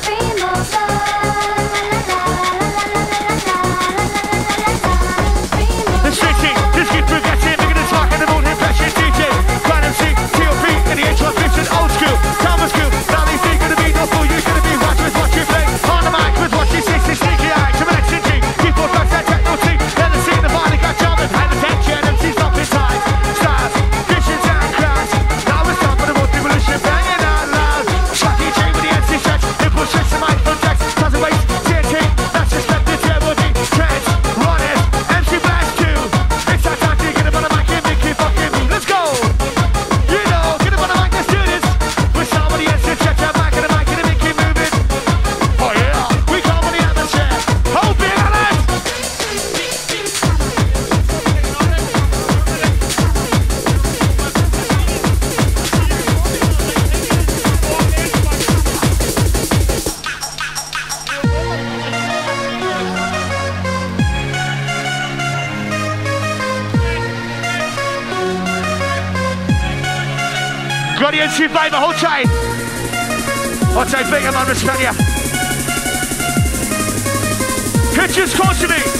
[SPEAKER 4] The city, this kid progressing, making a spark in the moon, impression D J. Grand M C, T O P, and the intro vision, old school, Thomas school. Now these things gonna be no fool, you're gonna be watching with what you play. On the mic with what you see, see sneaky eye, to an X G. People fuck that techno T, let them see the body got job and high attention, M C's up in time. Stars, visions and crowds. Now it's time for the most revolution, banging out loud. Shot D J with the M C stretch, nipple stretch the mic from text, cause it waits, T N T, that's respect the J O D, trends, run it, M C blast two. It's our time to get up on the mic and make it fucking move. Let's go! You know, get up on the mic, let's do this. With somebody else to check that mic and the mic and make it moving. Oh yeah, we come on the atmosphere. Hold big on it! Got the N C vibe, hold tight. Hold tight, bigger man, respect ya. Pictures close to me.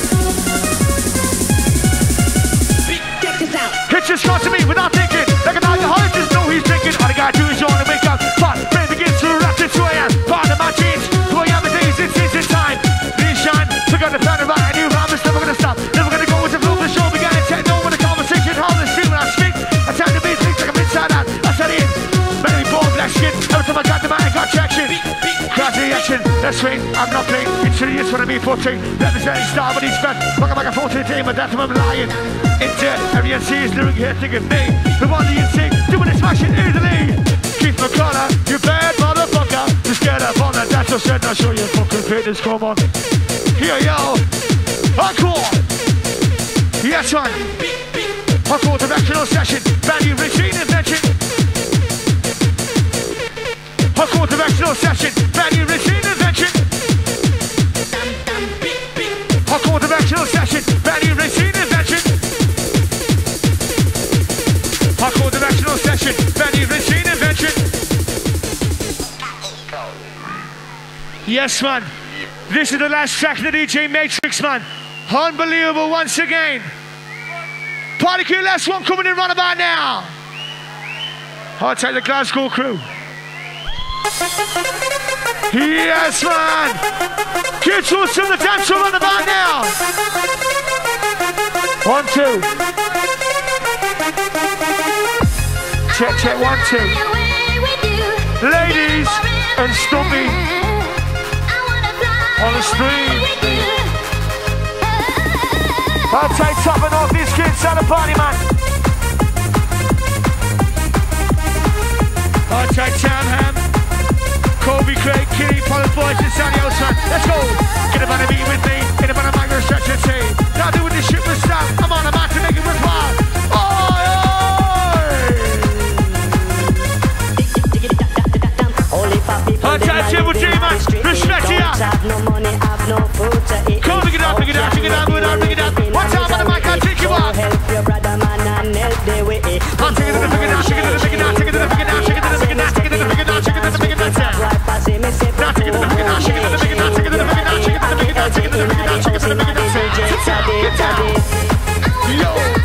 [SPEAKER 4] Pictures close to me without thinking. Like an alcoholic, just know he's drinking. All I gotta do is yawn and wake up. But brain begins to erupt at two A M. Part of my jeans, who I am days, it's season time. Lean shine, took out the fan and right. I knew I'm never gonna stop. Never gonna go with the flow of the show. Began to techno with a conversation. How the stream when I speak. I tend to be things like I'm inside out. I said in. Many born black skin. Every time I got the man, I got traction. Crowd reaction. That's sweet. I'm not playing. It's serious when I'm fourteen. Representing star but he's bad. Welcome back and forth to the team, but that's when I'm lying. In dead. Every N C is lyric here thinking me. The one that you see. Doing it smashing easily. Keith McConnor, you bad motherfucker. Just get up on that. That's what said. I'll show you fucking fitness. Come on. Here, yo. Encore. Yes, man. Encore directional session. Value routine invention. Hardcore directional session, value routine invention. Hardcore directional session, value routine invention. Hardcore directional session, value routine invention. Yes, man. This is the last track of the D J Matrix, man. Unbelievable once again. Party crew, last one coming in right about now. I'll take the Glasgow crew. Yes, man! Get to us on the dance floor right about now! One, two. Check, check, one, two. Ladies and Stumpy on the stream. I'll take top and off these kids at the party, man. I'll take Townham. Kobe, Craig, Kitty, Paul, boys, and Sandy Osman. Let's go. Get up on a meeting with me. Get up on a micro stretch and say, now doing this shit with Sam. I'm on a mat to make it worthwhile. Oi, oi! I'll take Triple G, man. Respect to ya. Come, bring it up, bring it up, bring it up, bring it up, bring it up. One time on the mic, I'll take you up. I'll take it to the big enough, take it to the big enough, take it to the big enough, take it to the big enough, take it to the big enough, take it to the big enough. Now take it to the big enough, take it to the big enough, take it to the big enough, take it to the big enough, take it to the big enough, take it to the big enough, take it to the big enough. Get down, get down. Yo.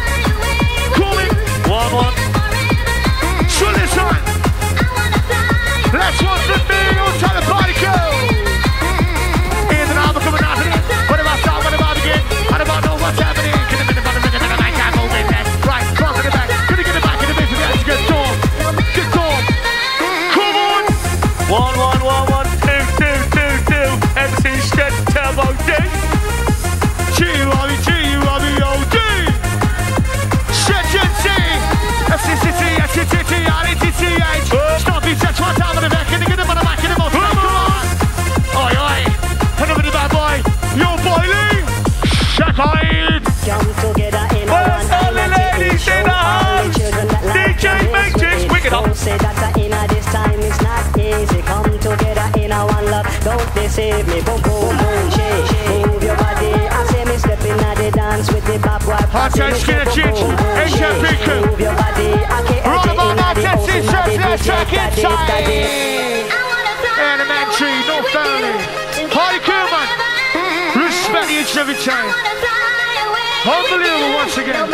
[SPEAKER 3] say that uh, in a this time it's not easy. Come together in a one love, don't deceive me. Boom, boom, boom, shake, move your body. I say me step in at the dance with the bad boy.
[SPEAKER 4] Hard time skin and chin, H M P Q.
[SPEAKER 3] Move your body. I can't
[SPEAKER 4] Roll
[SPEAKER 3] enter
[SPEAKER 4] about
[SPEAKER 3] in
[SPEAKER 4] now,
[SPEAKER 3] at the
[SPEAKER 4] Jesse,
[SPEAKER 3] open
[SPEAKER 4] search
[SPEAKER 3] body.
[SPEAKER 4] that
[SPEAKER 3] This
[SPEAKER 4] track
[SPEAKER 3] that day, that day.
[SPEAKER 4] inside. Elementary, no family. Party cool, man. Respect each and every time. Unbelievable once again.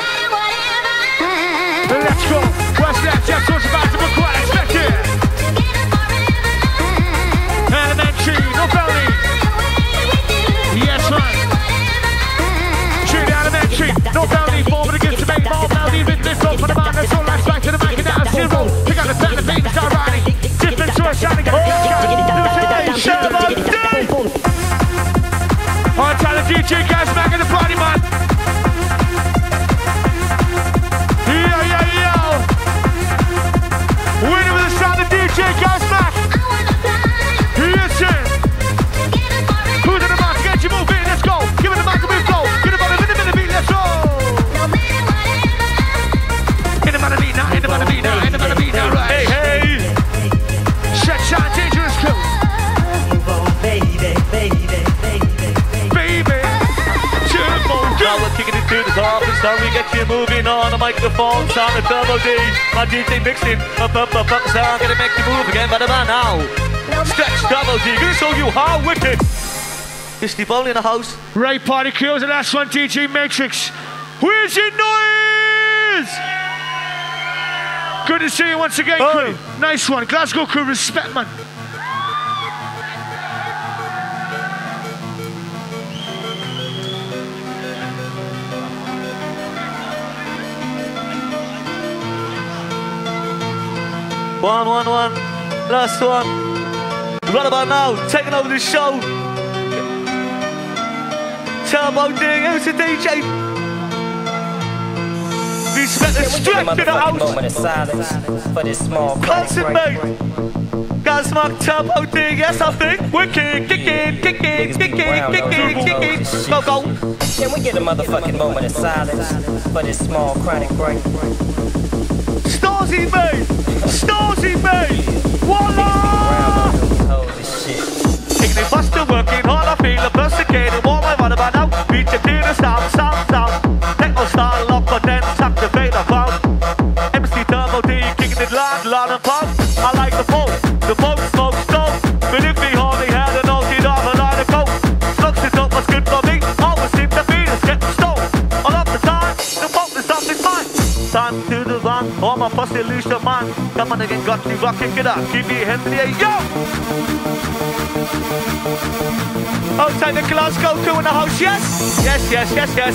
[SPEAKER 4] Let's go. What's that? Just what's about to be quite expected. Elementary, no family. Yes, man. True the elementary, no family. Form of the gift to make more melody. With this up for the man. That's all that's back to the mic and now it's zero. Pick up the pen and things start riding. Different to a shining. Oh, on tell the D J guys back in the party, man. Yo, yo, yo. Winning with the sound of D J guys back. Yes, it. Who's in the mark? Get you moving, let's go. Give it the mic and we'll go. Get it on the minute, minute beat, let's go. In the man of beat now, in the man of beat now, in the man of beat now, right. Hey, hey. Shut, shut, dangerous crew.
[SPEAKER 3] Baby, baby, baby.
[SPEAKER 2] Now we're kicking it to the top, it's time we get you moving on the microphone, sound the Turbo D. My D J mixing, up, up, up, up, sound, gonna make you move again, by the man now. Stretch Turbo D, gonna show you how wicked. Is the ball in the house?
[SPEAKER 4] Right, party kills the last one, D J Matrix. Where's your noise? Good to see you once again, crew. Nice one, Glasgow crew, respect, man.
[SPEAKER 2] One, one, one, last one. Right about now, taking over the show. Turbo D, who's the D J? Respect the strength in the house.
[SPEAKER 6] For this small
[SPEAKER 2] Concentrate. Guys, smack Turbo D, yes, I think. Wicked, kicking, kicking, kicking, kicking, kicking. Go, go.
[SPEAKER 6] Can we get a motherfucking moment of silence for this small chronic break?
[SPEAKER 2] Starsy mate! Starsy mate! Voila! Kicking it, bustin', working hard, I feel a persecuted. What am I right about now? Beat the to the sound, sound, sound. Techno style up, but then activate the crowd. M C Turbo D, kicking it loud, loud and proud. I like the folk, the folk smoke stove. But if we hardly had an old kid off a line of coke, smokes it up was good for me. Always seem to be the skip stone. All of the time, the folk is stuff is mine. Time to the run, all my pussy lose your mind. Come on again, got you rocking it up. Keep me in the air, yo! Outside the Glasgow crew in the house, yes? Yes, yes, yes, yes.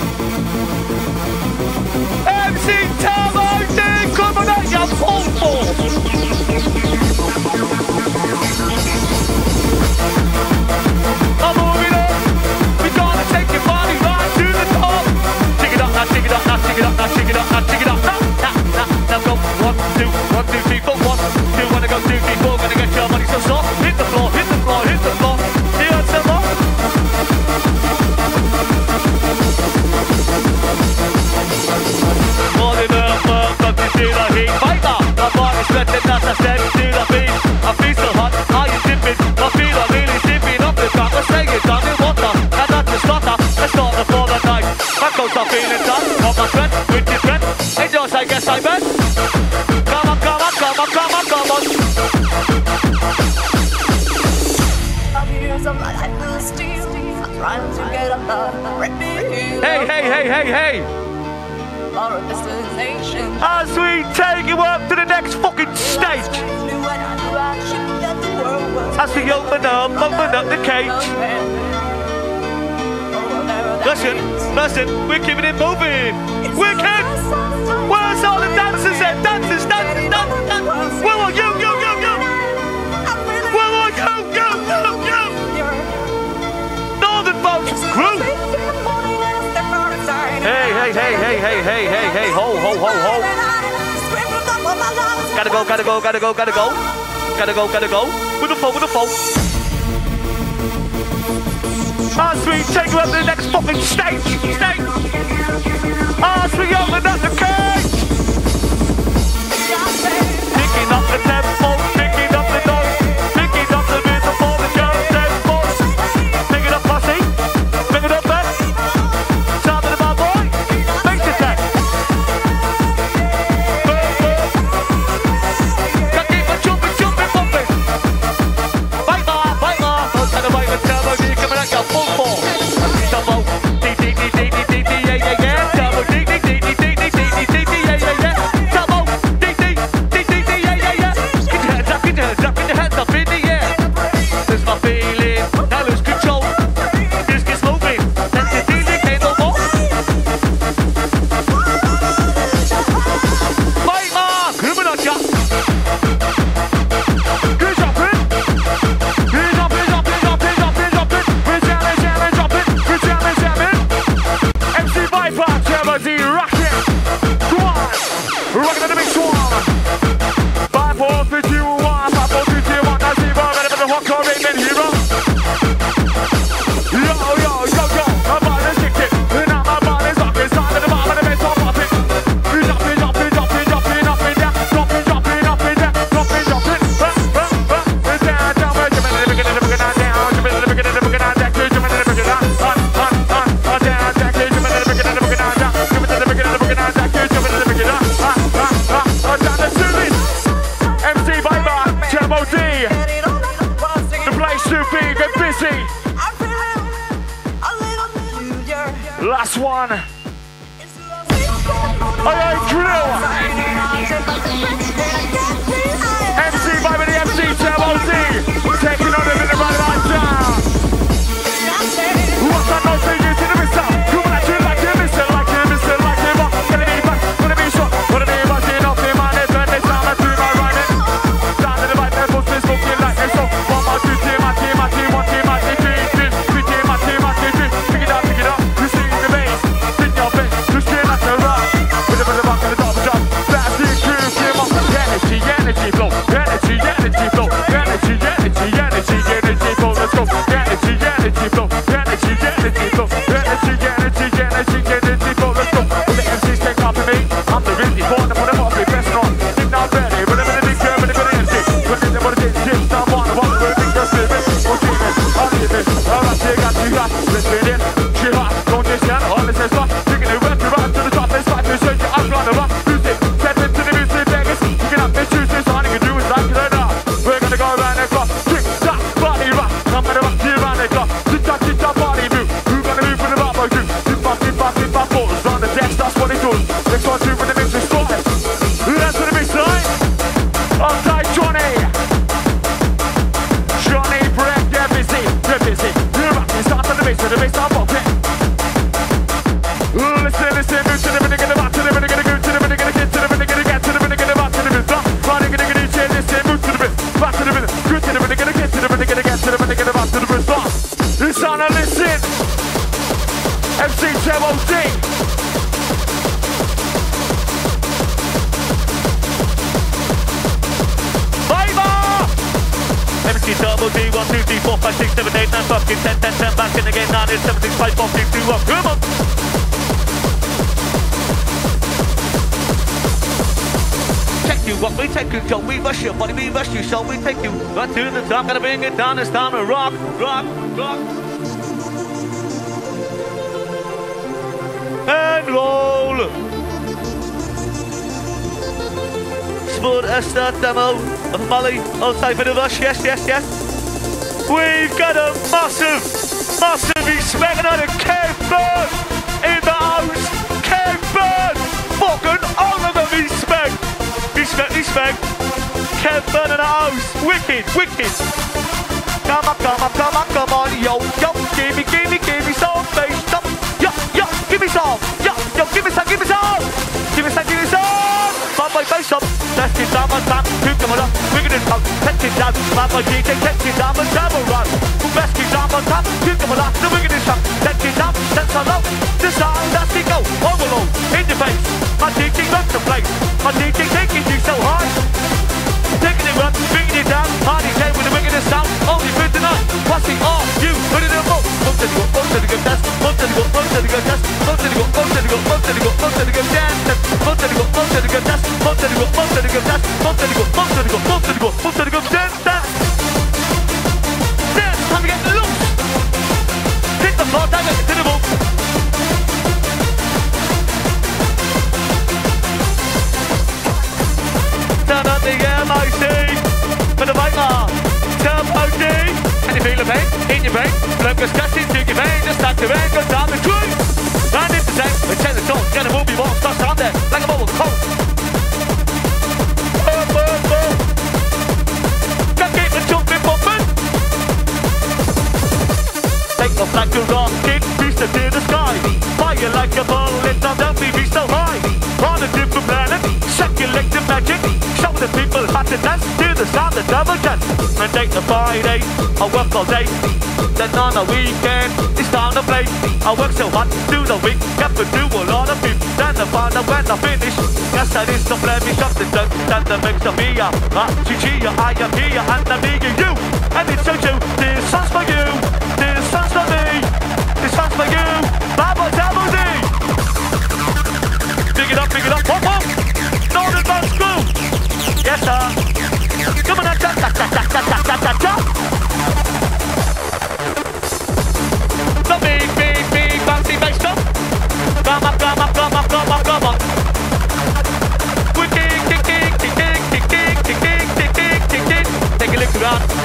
[SPEAKER 2] M C Turbo D, coming at you full force. I'm moving on. We're gonna take your body right to the top. Take it up, now take it up, now take it up, now take it up, now take it up. Now, now, now, now go. One, two, one, two, three, four, one, two, wanna go, two, three, four, gonna get your money so soft. Hit the floor, hit the floor, hit the floor. Here and some more. More than a month, but you see the heat. Fight now, my body's sweating as I step to the beat. I feel so hot, are you dipping? My feet are really dipping up the top. Let's take it down in water, and not the starter. Let's start the for the night. My coats are feeling tough, on my friend, with your friend. Hey, Josh, I guess I bet. Come on, come on, come on, come on, come on. Hey, hey, hey, hey, hey. As we take you up to the next fucking stage. As we open up, open up the cage. Listen, listen, we're keeping it moving. Wicked! Where's all the dancers at? Dancers, dancers, dancers, dancers. Where are you, you, you, you? Where are you, you, you, you? Northern Boats crew. Hey, hey, hey, hey, hey, hey, hey, hey, ho, ho, ho, ho. Gotta go, gotta go, gotta go, gotta go. Gotta go, gotta go. With the phone, with the phone. As we take you up to the next fucking stage, stage. As we open up the cage. Picking Last one. Alright, drill. M C by the M C Turbo D. Taking on the minute right about down. What's that noise they use in the mister? Come on, you like him, mister, like him, mister, like him. Gonna be back, gonna be shot. Gonna be buzzing off in my head, turn this down, I do my rhyming. Down to the right, there, bust this looking like this. So, one more, two, three, my team, my team, one team, my team, three, three, three, team, my team, my team, three. Pick it up, pick it up, you sing the bass. Spin your face, you scream like a rock. With a bit of rock and a double drop. That's the crew, give up. Energy, energy flow, energy, energy flow, energy, energy, energy, energy flow, let's go. Energy, energy flow, energy, energy flow, energy, energy, energy, energy flow, let's go. When the M Cs take off of me, I'm the really born to put them off, they best on. Think not ready, but I'm in a big curve, but I'm in a M C. But then what it is, just I'm on, I'm on, we're a big girl, sleep it. We'll keep it, I'll keep it. All right, you got, you got, let's get in. She hot, don't just stand, all this is hot. Taking it right to right to the top, let's fight to search, I'm gonna rock music. Step into the music, Vegas. You can have me choose this on, you can do it like it or not. We're gonna go around the clock, tick tock, body rock. I'm gonna rock you around the clock, tick tock, tick tock, body move. Who's gonna move for the rock, like you? Tip tock, tip tock, tip tock, balls on the decks, that's what it does. Next one, two for the mix is started. That's for the mix line. On tight, Johnny. Johnny, break, get busy, get busy. You're rocking, start on the bass, to the bass, I'm bumping. Listen, listen, move to the minute, get the back to the minute, get the go to the minute, get the get to the minute, get the get to the minute, get the back to the minute. Running, get the get the listen, move to the minute, back to the minute, go to the minute, get the get to the minute, get the get to the minute, get the back to the minute. Stop. It's on a listen. M C Turbo D. M C Turbo D, one, two, three, four, five, six, seven, eight, nine, fucking ten, ten, ten, back in again, nine, eight, seven, six, five, four, three, two, one, come on! Check you, what we take you, Joe, we rush you, body, we rush you, so we take you right to the top, gotta bring it down, it's time to rock, rock, rock. And roll! Smooth as the demo of Molly, on time for the rush, yes, yes, yes. We've got a massive, massive respect on a Kevin in the house. Kevin, fucking all of the respect. Respect, respect. Kevin in the house. Wicked, wicked. Come on, come on, come on, come on, yo, yo. Give me, give me, give me some bass. Yo, yo, give me some. Yo, yo, give me some, give me some. Give me some, give me some. Pop my face up. Test it down, my time, keep them up, bring it up, test it down, my boy D J, test it down, my double run. Best it down, my time, keep them up, the bring it up, test it down, test it up, the sound, that's it go, overload, in your face, my D J runs the place, my D J taking you so hard, taking it up, bringing it down, my D J with the bringing it sound, only for tonight, what's it all, you, put it in the boat, boat to the go, boat to the go, test, boat to the go, boat to the go, test, boat to the go, boat to the go, boat to the go, boat to the go, dance, boat to the go, boat to the go, test, boat to the go, boat to the go, test, boat to the go, boat to the go, boat to the go, boat to the go, dance, dance, dance, time to get loose, hit the floor, time to get to the boat. Turn up the M I C for the biker, Turbo D, and you feel the pain in your brain, blood goes gushing to your vein, just start to rain, goes down the street, and it's the same, we take the tone, get a movie wall, start down there, like a bubble coat. Boom, boom, boom, can't keep the jumping, bumping. Take off like a rocket, reach to the sky, fire like a bullet, now don't be so high, on a different planet, circulate the magic, show the people how to dance, to the sound of double dance. Monday to Friday, I work all day, then on the weekend, it's time to play. I work so hard through the week, get to do a lot of things, then I find out when I finish. Yes, that is the blemish of the done, that the makes of me up. G G, I am here, and I'm being you, and it's so true. This song's for you, this song's for me, this song's for you, Baba Double D. Pick it up, pick it up, pop, pop. Northern Bus Crew. Yes, sir. Come on, cha cha cha cha cha cha cha cha. The big, big, big bouncy bass drum. Come on, come on, come on, come on, come on. We kick, kick, kick, kick, kick, kick, kick, kick, kick, kick, kick, kick. Take a look around.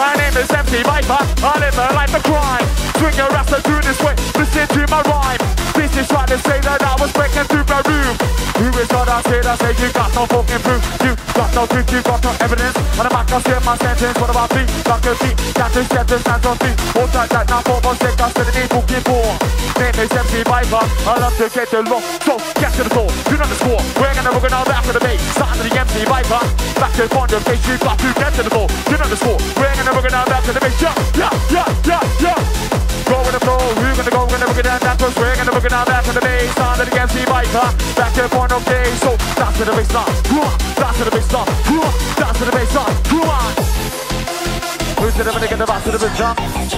[SPEAKER 2] My name is M C Viper, I live a life of crime. Swing your ass and do this way, listen to my rhyme. This is trying to say that I was breaking through my room. Who is what I say? I say you got no fucking proof. You got no proof, you got no evidence. On the back I say my sentence, what about me? Got your feet, got to set the stands on feet. Hold tight that now four one six, I said it ain't booking for. Name is M C Viper, I love to get the low. So get to the floor, do not the score. We're gonna work it out back to the base. Start to the M C Viper, back to on your face, you got to get to the floor. Do not the score, we're gonna work it out back to the base. Yeah, yeah, yeah, yeah, yeah. Go with the flow, we're gonna go, we're gonna work it out that was. We're gonna work it out back to the base. Start to the M C Viper, back to on your face. So dance to the baseline, dance to the baseline, dance to the baseline, come on. Who's the nigga the back to the baseline?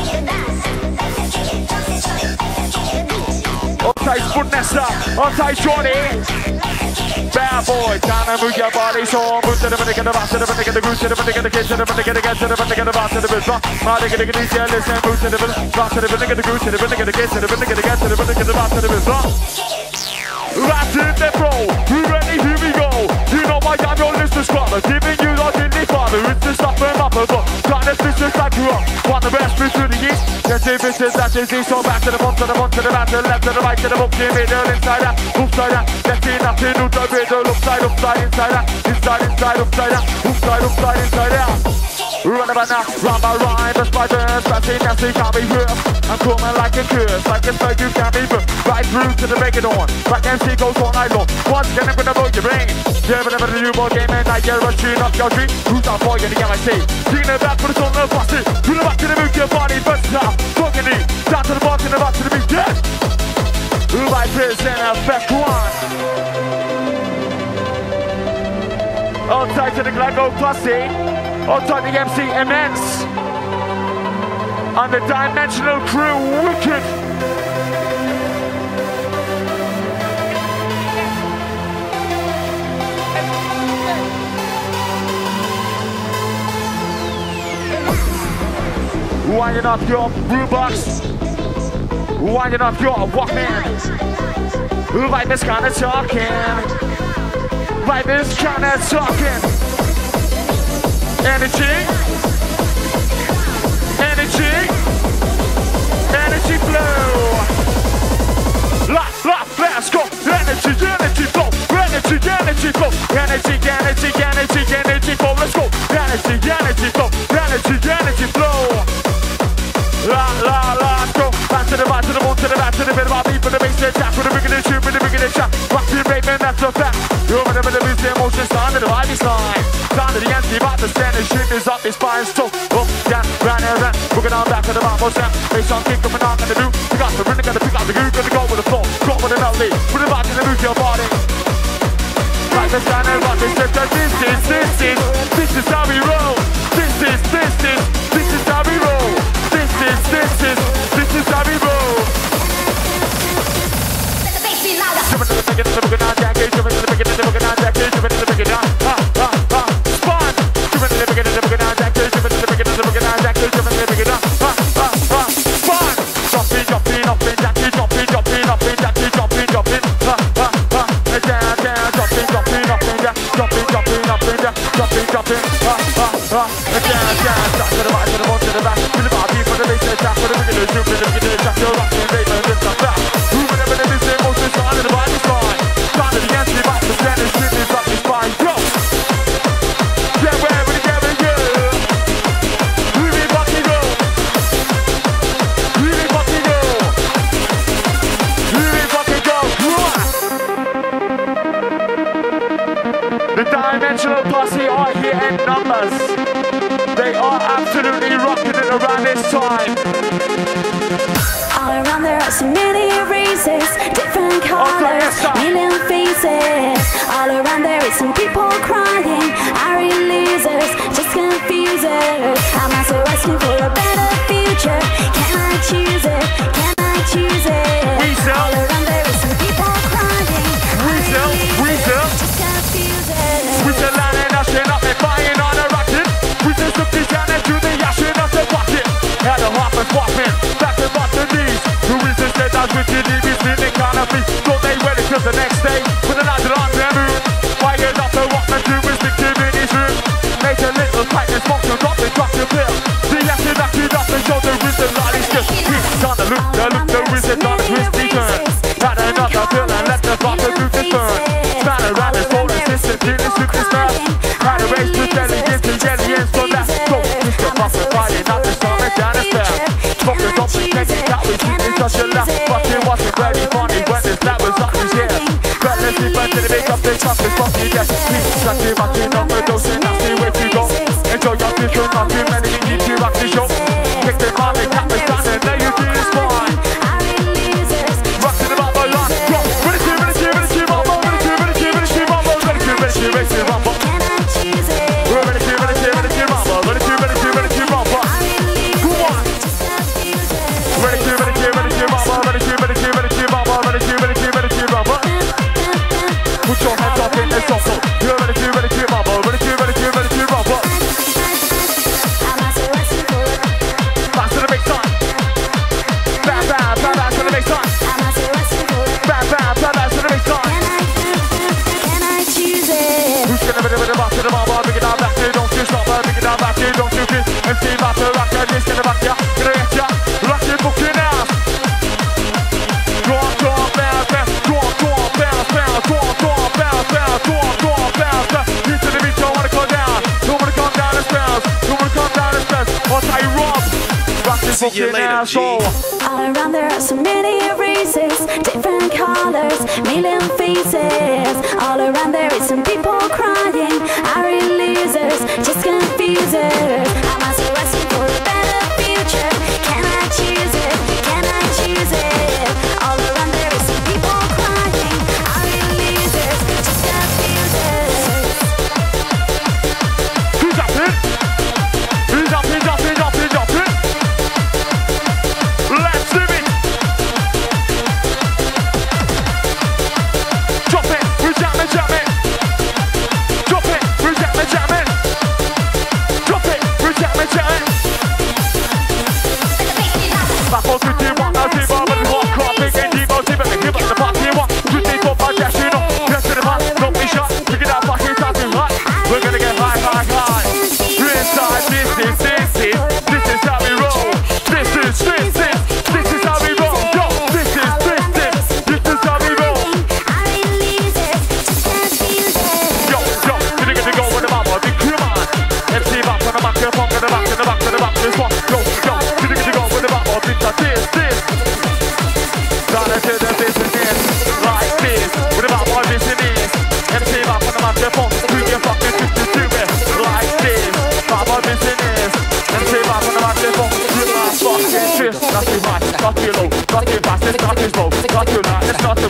[SPEAKER 2] Uptight Vanessa, uptight Johnny. Bad boy, time to move your body, so move to the nigga the back to the nigga the goose to the nigga the kid to the nigga the get to the nigga the back to the baseline. My nigga the nigga the listen, move to the back to the nigga the goose to the nigga the kid to the nigga the get to the nigga the back to the baseline. Right in the flow, we ready, here we go. You know my I'm your list of squatter, giving you the Disney father. It's the stuff from up above, trying to fish just like you up. Want the best fish to the east, get the bitches that is east. So back to the front, to the front, to the back, to the left, to the right, to the book, middle, inside out, upside out. Let's see nothing, do the middle, upside, upside, inside out, inside, inside, upside out, upside, upside, inside out. Run about now, run my rhyme, the spiders, fancy, nasty, can't be hurt. I'm coming like a curse, like a spike, you can't be burnt. Right through to the break it on, like M C goes all night long. Once again, I'm gonna blow your brain. Yeah, but never the new ball game, and I get a tune up your street. Who's that boy, and the M I C? Taking it back, put it on the bus, to the back to the move, your body, first top. Fucking knee, down to the box, and the back to the beat, yes! Who I present effect one? All tight to the Glasgow Pussy. All tight the M C Immense. On the Dimensional Crew, Wicked. Winding up your Brewbox. Winding up your Walkman. Vibe is kinda talking. Vibe is kinda talking. Energy. Energy. Energy flow. La, la, let's go. Energy, energy flow. Energy, energy flow. Energy, energy, energy, energy flow. Let's go. Energy, energy flow. Energy, energy flow. La, la, la, go. Back to the right, to the one, to the back, to the bit of our beat, for the bass, attack, for the bigger than shoot, for the bigger than shot. Rock to the pavement, that's a fact. You're over the middle of the emotions, down to the vibe slide. Down to the end, the about to stand and shit is up, his spine, so up, down, round and round. We're going on back to the bottom, what's that? Bass on kick, coming on, gonna do. We got the rhythm, gotta pick out the groove, gotta go with the flow. Go with the melody, put it back in the move your body. Rock the sound and rock this, this is, this is, this is how we roll. This is, this is, this is how we roll. This is, this is, this is how we roll.
[SPEAKER 5] Let the bass be louder.
[SPEAKER 2] Jumping to the big and the big and jacket, jumping to the big and the big and jacket, jumping to the big and ha ha ha spun. Jumping to the big and the big and jacket, jumping to the big and the big and jacket, jumping to the big and ha ha ha spun. Jumping, jumping, up in jacket, jumping, jumping, up in jacket, jumping, jumping, ha ha ha. Down, down, jumping, jumping, up in jacket, jumping, jumping, up in jacket, jumping, jumping, ha ha ha. Down, down, down to the right, to the one, to the back, to the body, for the bass attack, for the big and the shoot, for the big and the jack, you're rocking, baby, and this and that. Moving up in the busy emotions, down to the body slide. Down to the end, the back, the stand, and shit is up, it's fine, go. Get where we get it, yeah. We be fucking go. We be fucking go. We be fucking go. The Dimensional Posse are here in numbers. They are absolutely rocking it around this time.
[SPEAKER 5] All around there are so many races, different colors, million faces. All around there is some people crying, are we losers, just confusers. I'm also asking for a better future. Can I choose it? Can I choose it? All around there is some people crying, are we losers, just confusers.
[SPEAKER 2] We still lining up, shit up and flying on a rocket. We just took this down and threw the yashin up the pocket. Had a hop and swapping, back and back to these. The reason said I was with you, leave me feeling kind of free. So they ready till the next day, with an eye on their moon. Fired up the rock and do is big to in his room. Made a little tightness, smoke to drop and drop your pill. The They fuck this fucking yes. Please, that's it, but you know, for those in nasty way to go. Enjoy your future, not too many, you need to rock the show. Kick the car, they tap the stand, and now you do this fine. Rock to the bubble, rock, rock. Ready to, ready to, ready to, bubble, ready to, ready to, ready to, bubble, ready to, ready to, ready to, bubble. We're ready to, ready to, ready to, bubble, ready to, ready to, ready to, bubble. Go on. Ready to, ready to, ready to, bubble, ready to, ready to, ready to, bubble, ready to, ready to, ready to, bubble. Put your hands up in the shuffle. You're ready to, ready to, bubble, ready to, ready to, ready to, bubble. Back to the big time. Bam, bam, bam, back to the big time. Bam, bam, bam, back to the big time. Who's gonna be the back to the bubble? Bring it down back to, don't you stop, bring it down back to, don't you quit. M C back to rock, yeah, this gonna back ya, gonna get ya. Rock your fucking ass. Go on, go on, bounce, bounce, go on, go on, bounce, bounce, go on, go on, bounce, bounce, go on, go on, bounce, bounce. Into the beat, don't wanna come down, don't wanna come down and bounce, don't wanna come down and bounce. What's I rob? Rock your fucking asshole.
[SPEAKER 5] All around there are so many races, different colors, million faces. All around there is some people crying, are losers, just confusers. I must be wrestling for a better future. Can I choose it? Can I choose it? All around there is some people crying, are losers, just confusers.
[SPEAKER 2] Who's up it? Who's up it, up it, up it, up it? Let's do it! Drop it, we're jamming, jamming. Drop it, we're jamming, jamming. Drop it, we're jamming, jamming. Back on to team one, now team one, but it's one crop, big and deep, I'll see it, give us the party one. Two, three, four, five, dash, you know. Press to the part, don't be shot. Pick it up, fucking something hot. We're gonna get high, high, high. We're inside, this is, this is, this is how we roll. This is, this is, this is how we roll. Yo, this is, this is, this is how we roll. Yo, yo, you niggas to go with the mama, big crew man. M C back on the back, the back, the back, the back, the back, this one. Yo, yo, you niggas to go with the mama, big that this, this. Gotta do the business like this. With the mama, this and this. M C back on the back, the phone. Do your fucking sisters do it like this. Mama, this and this. M C back on the back, the phone. Do my fucking shit. Not too high, not too low, not too fast, it's not too slow, not too loud, it's not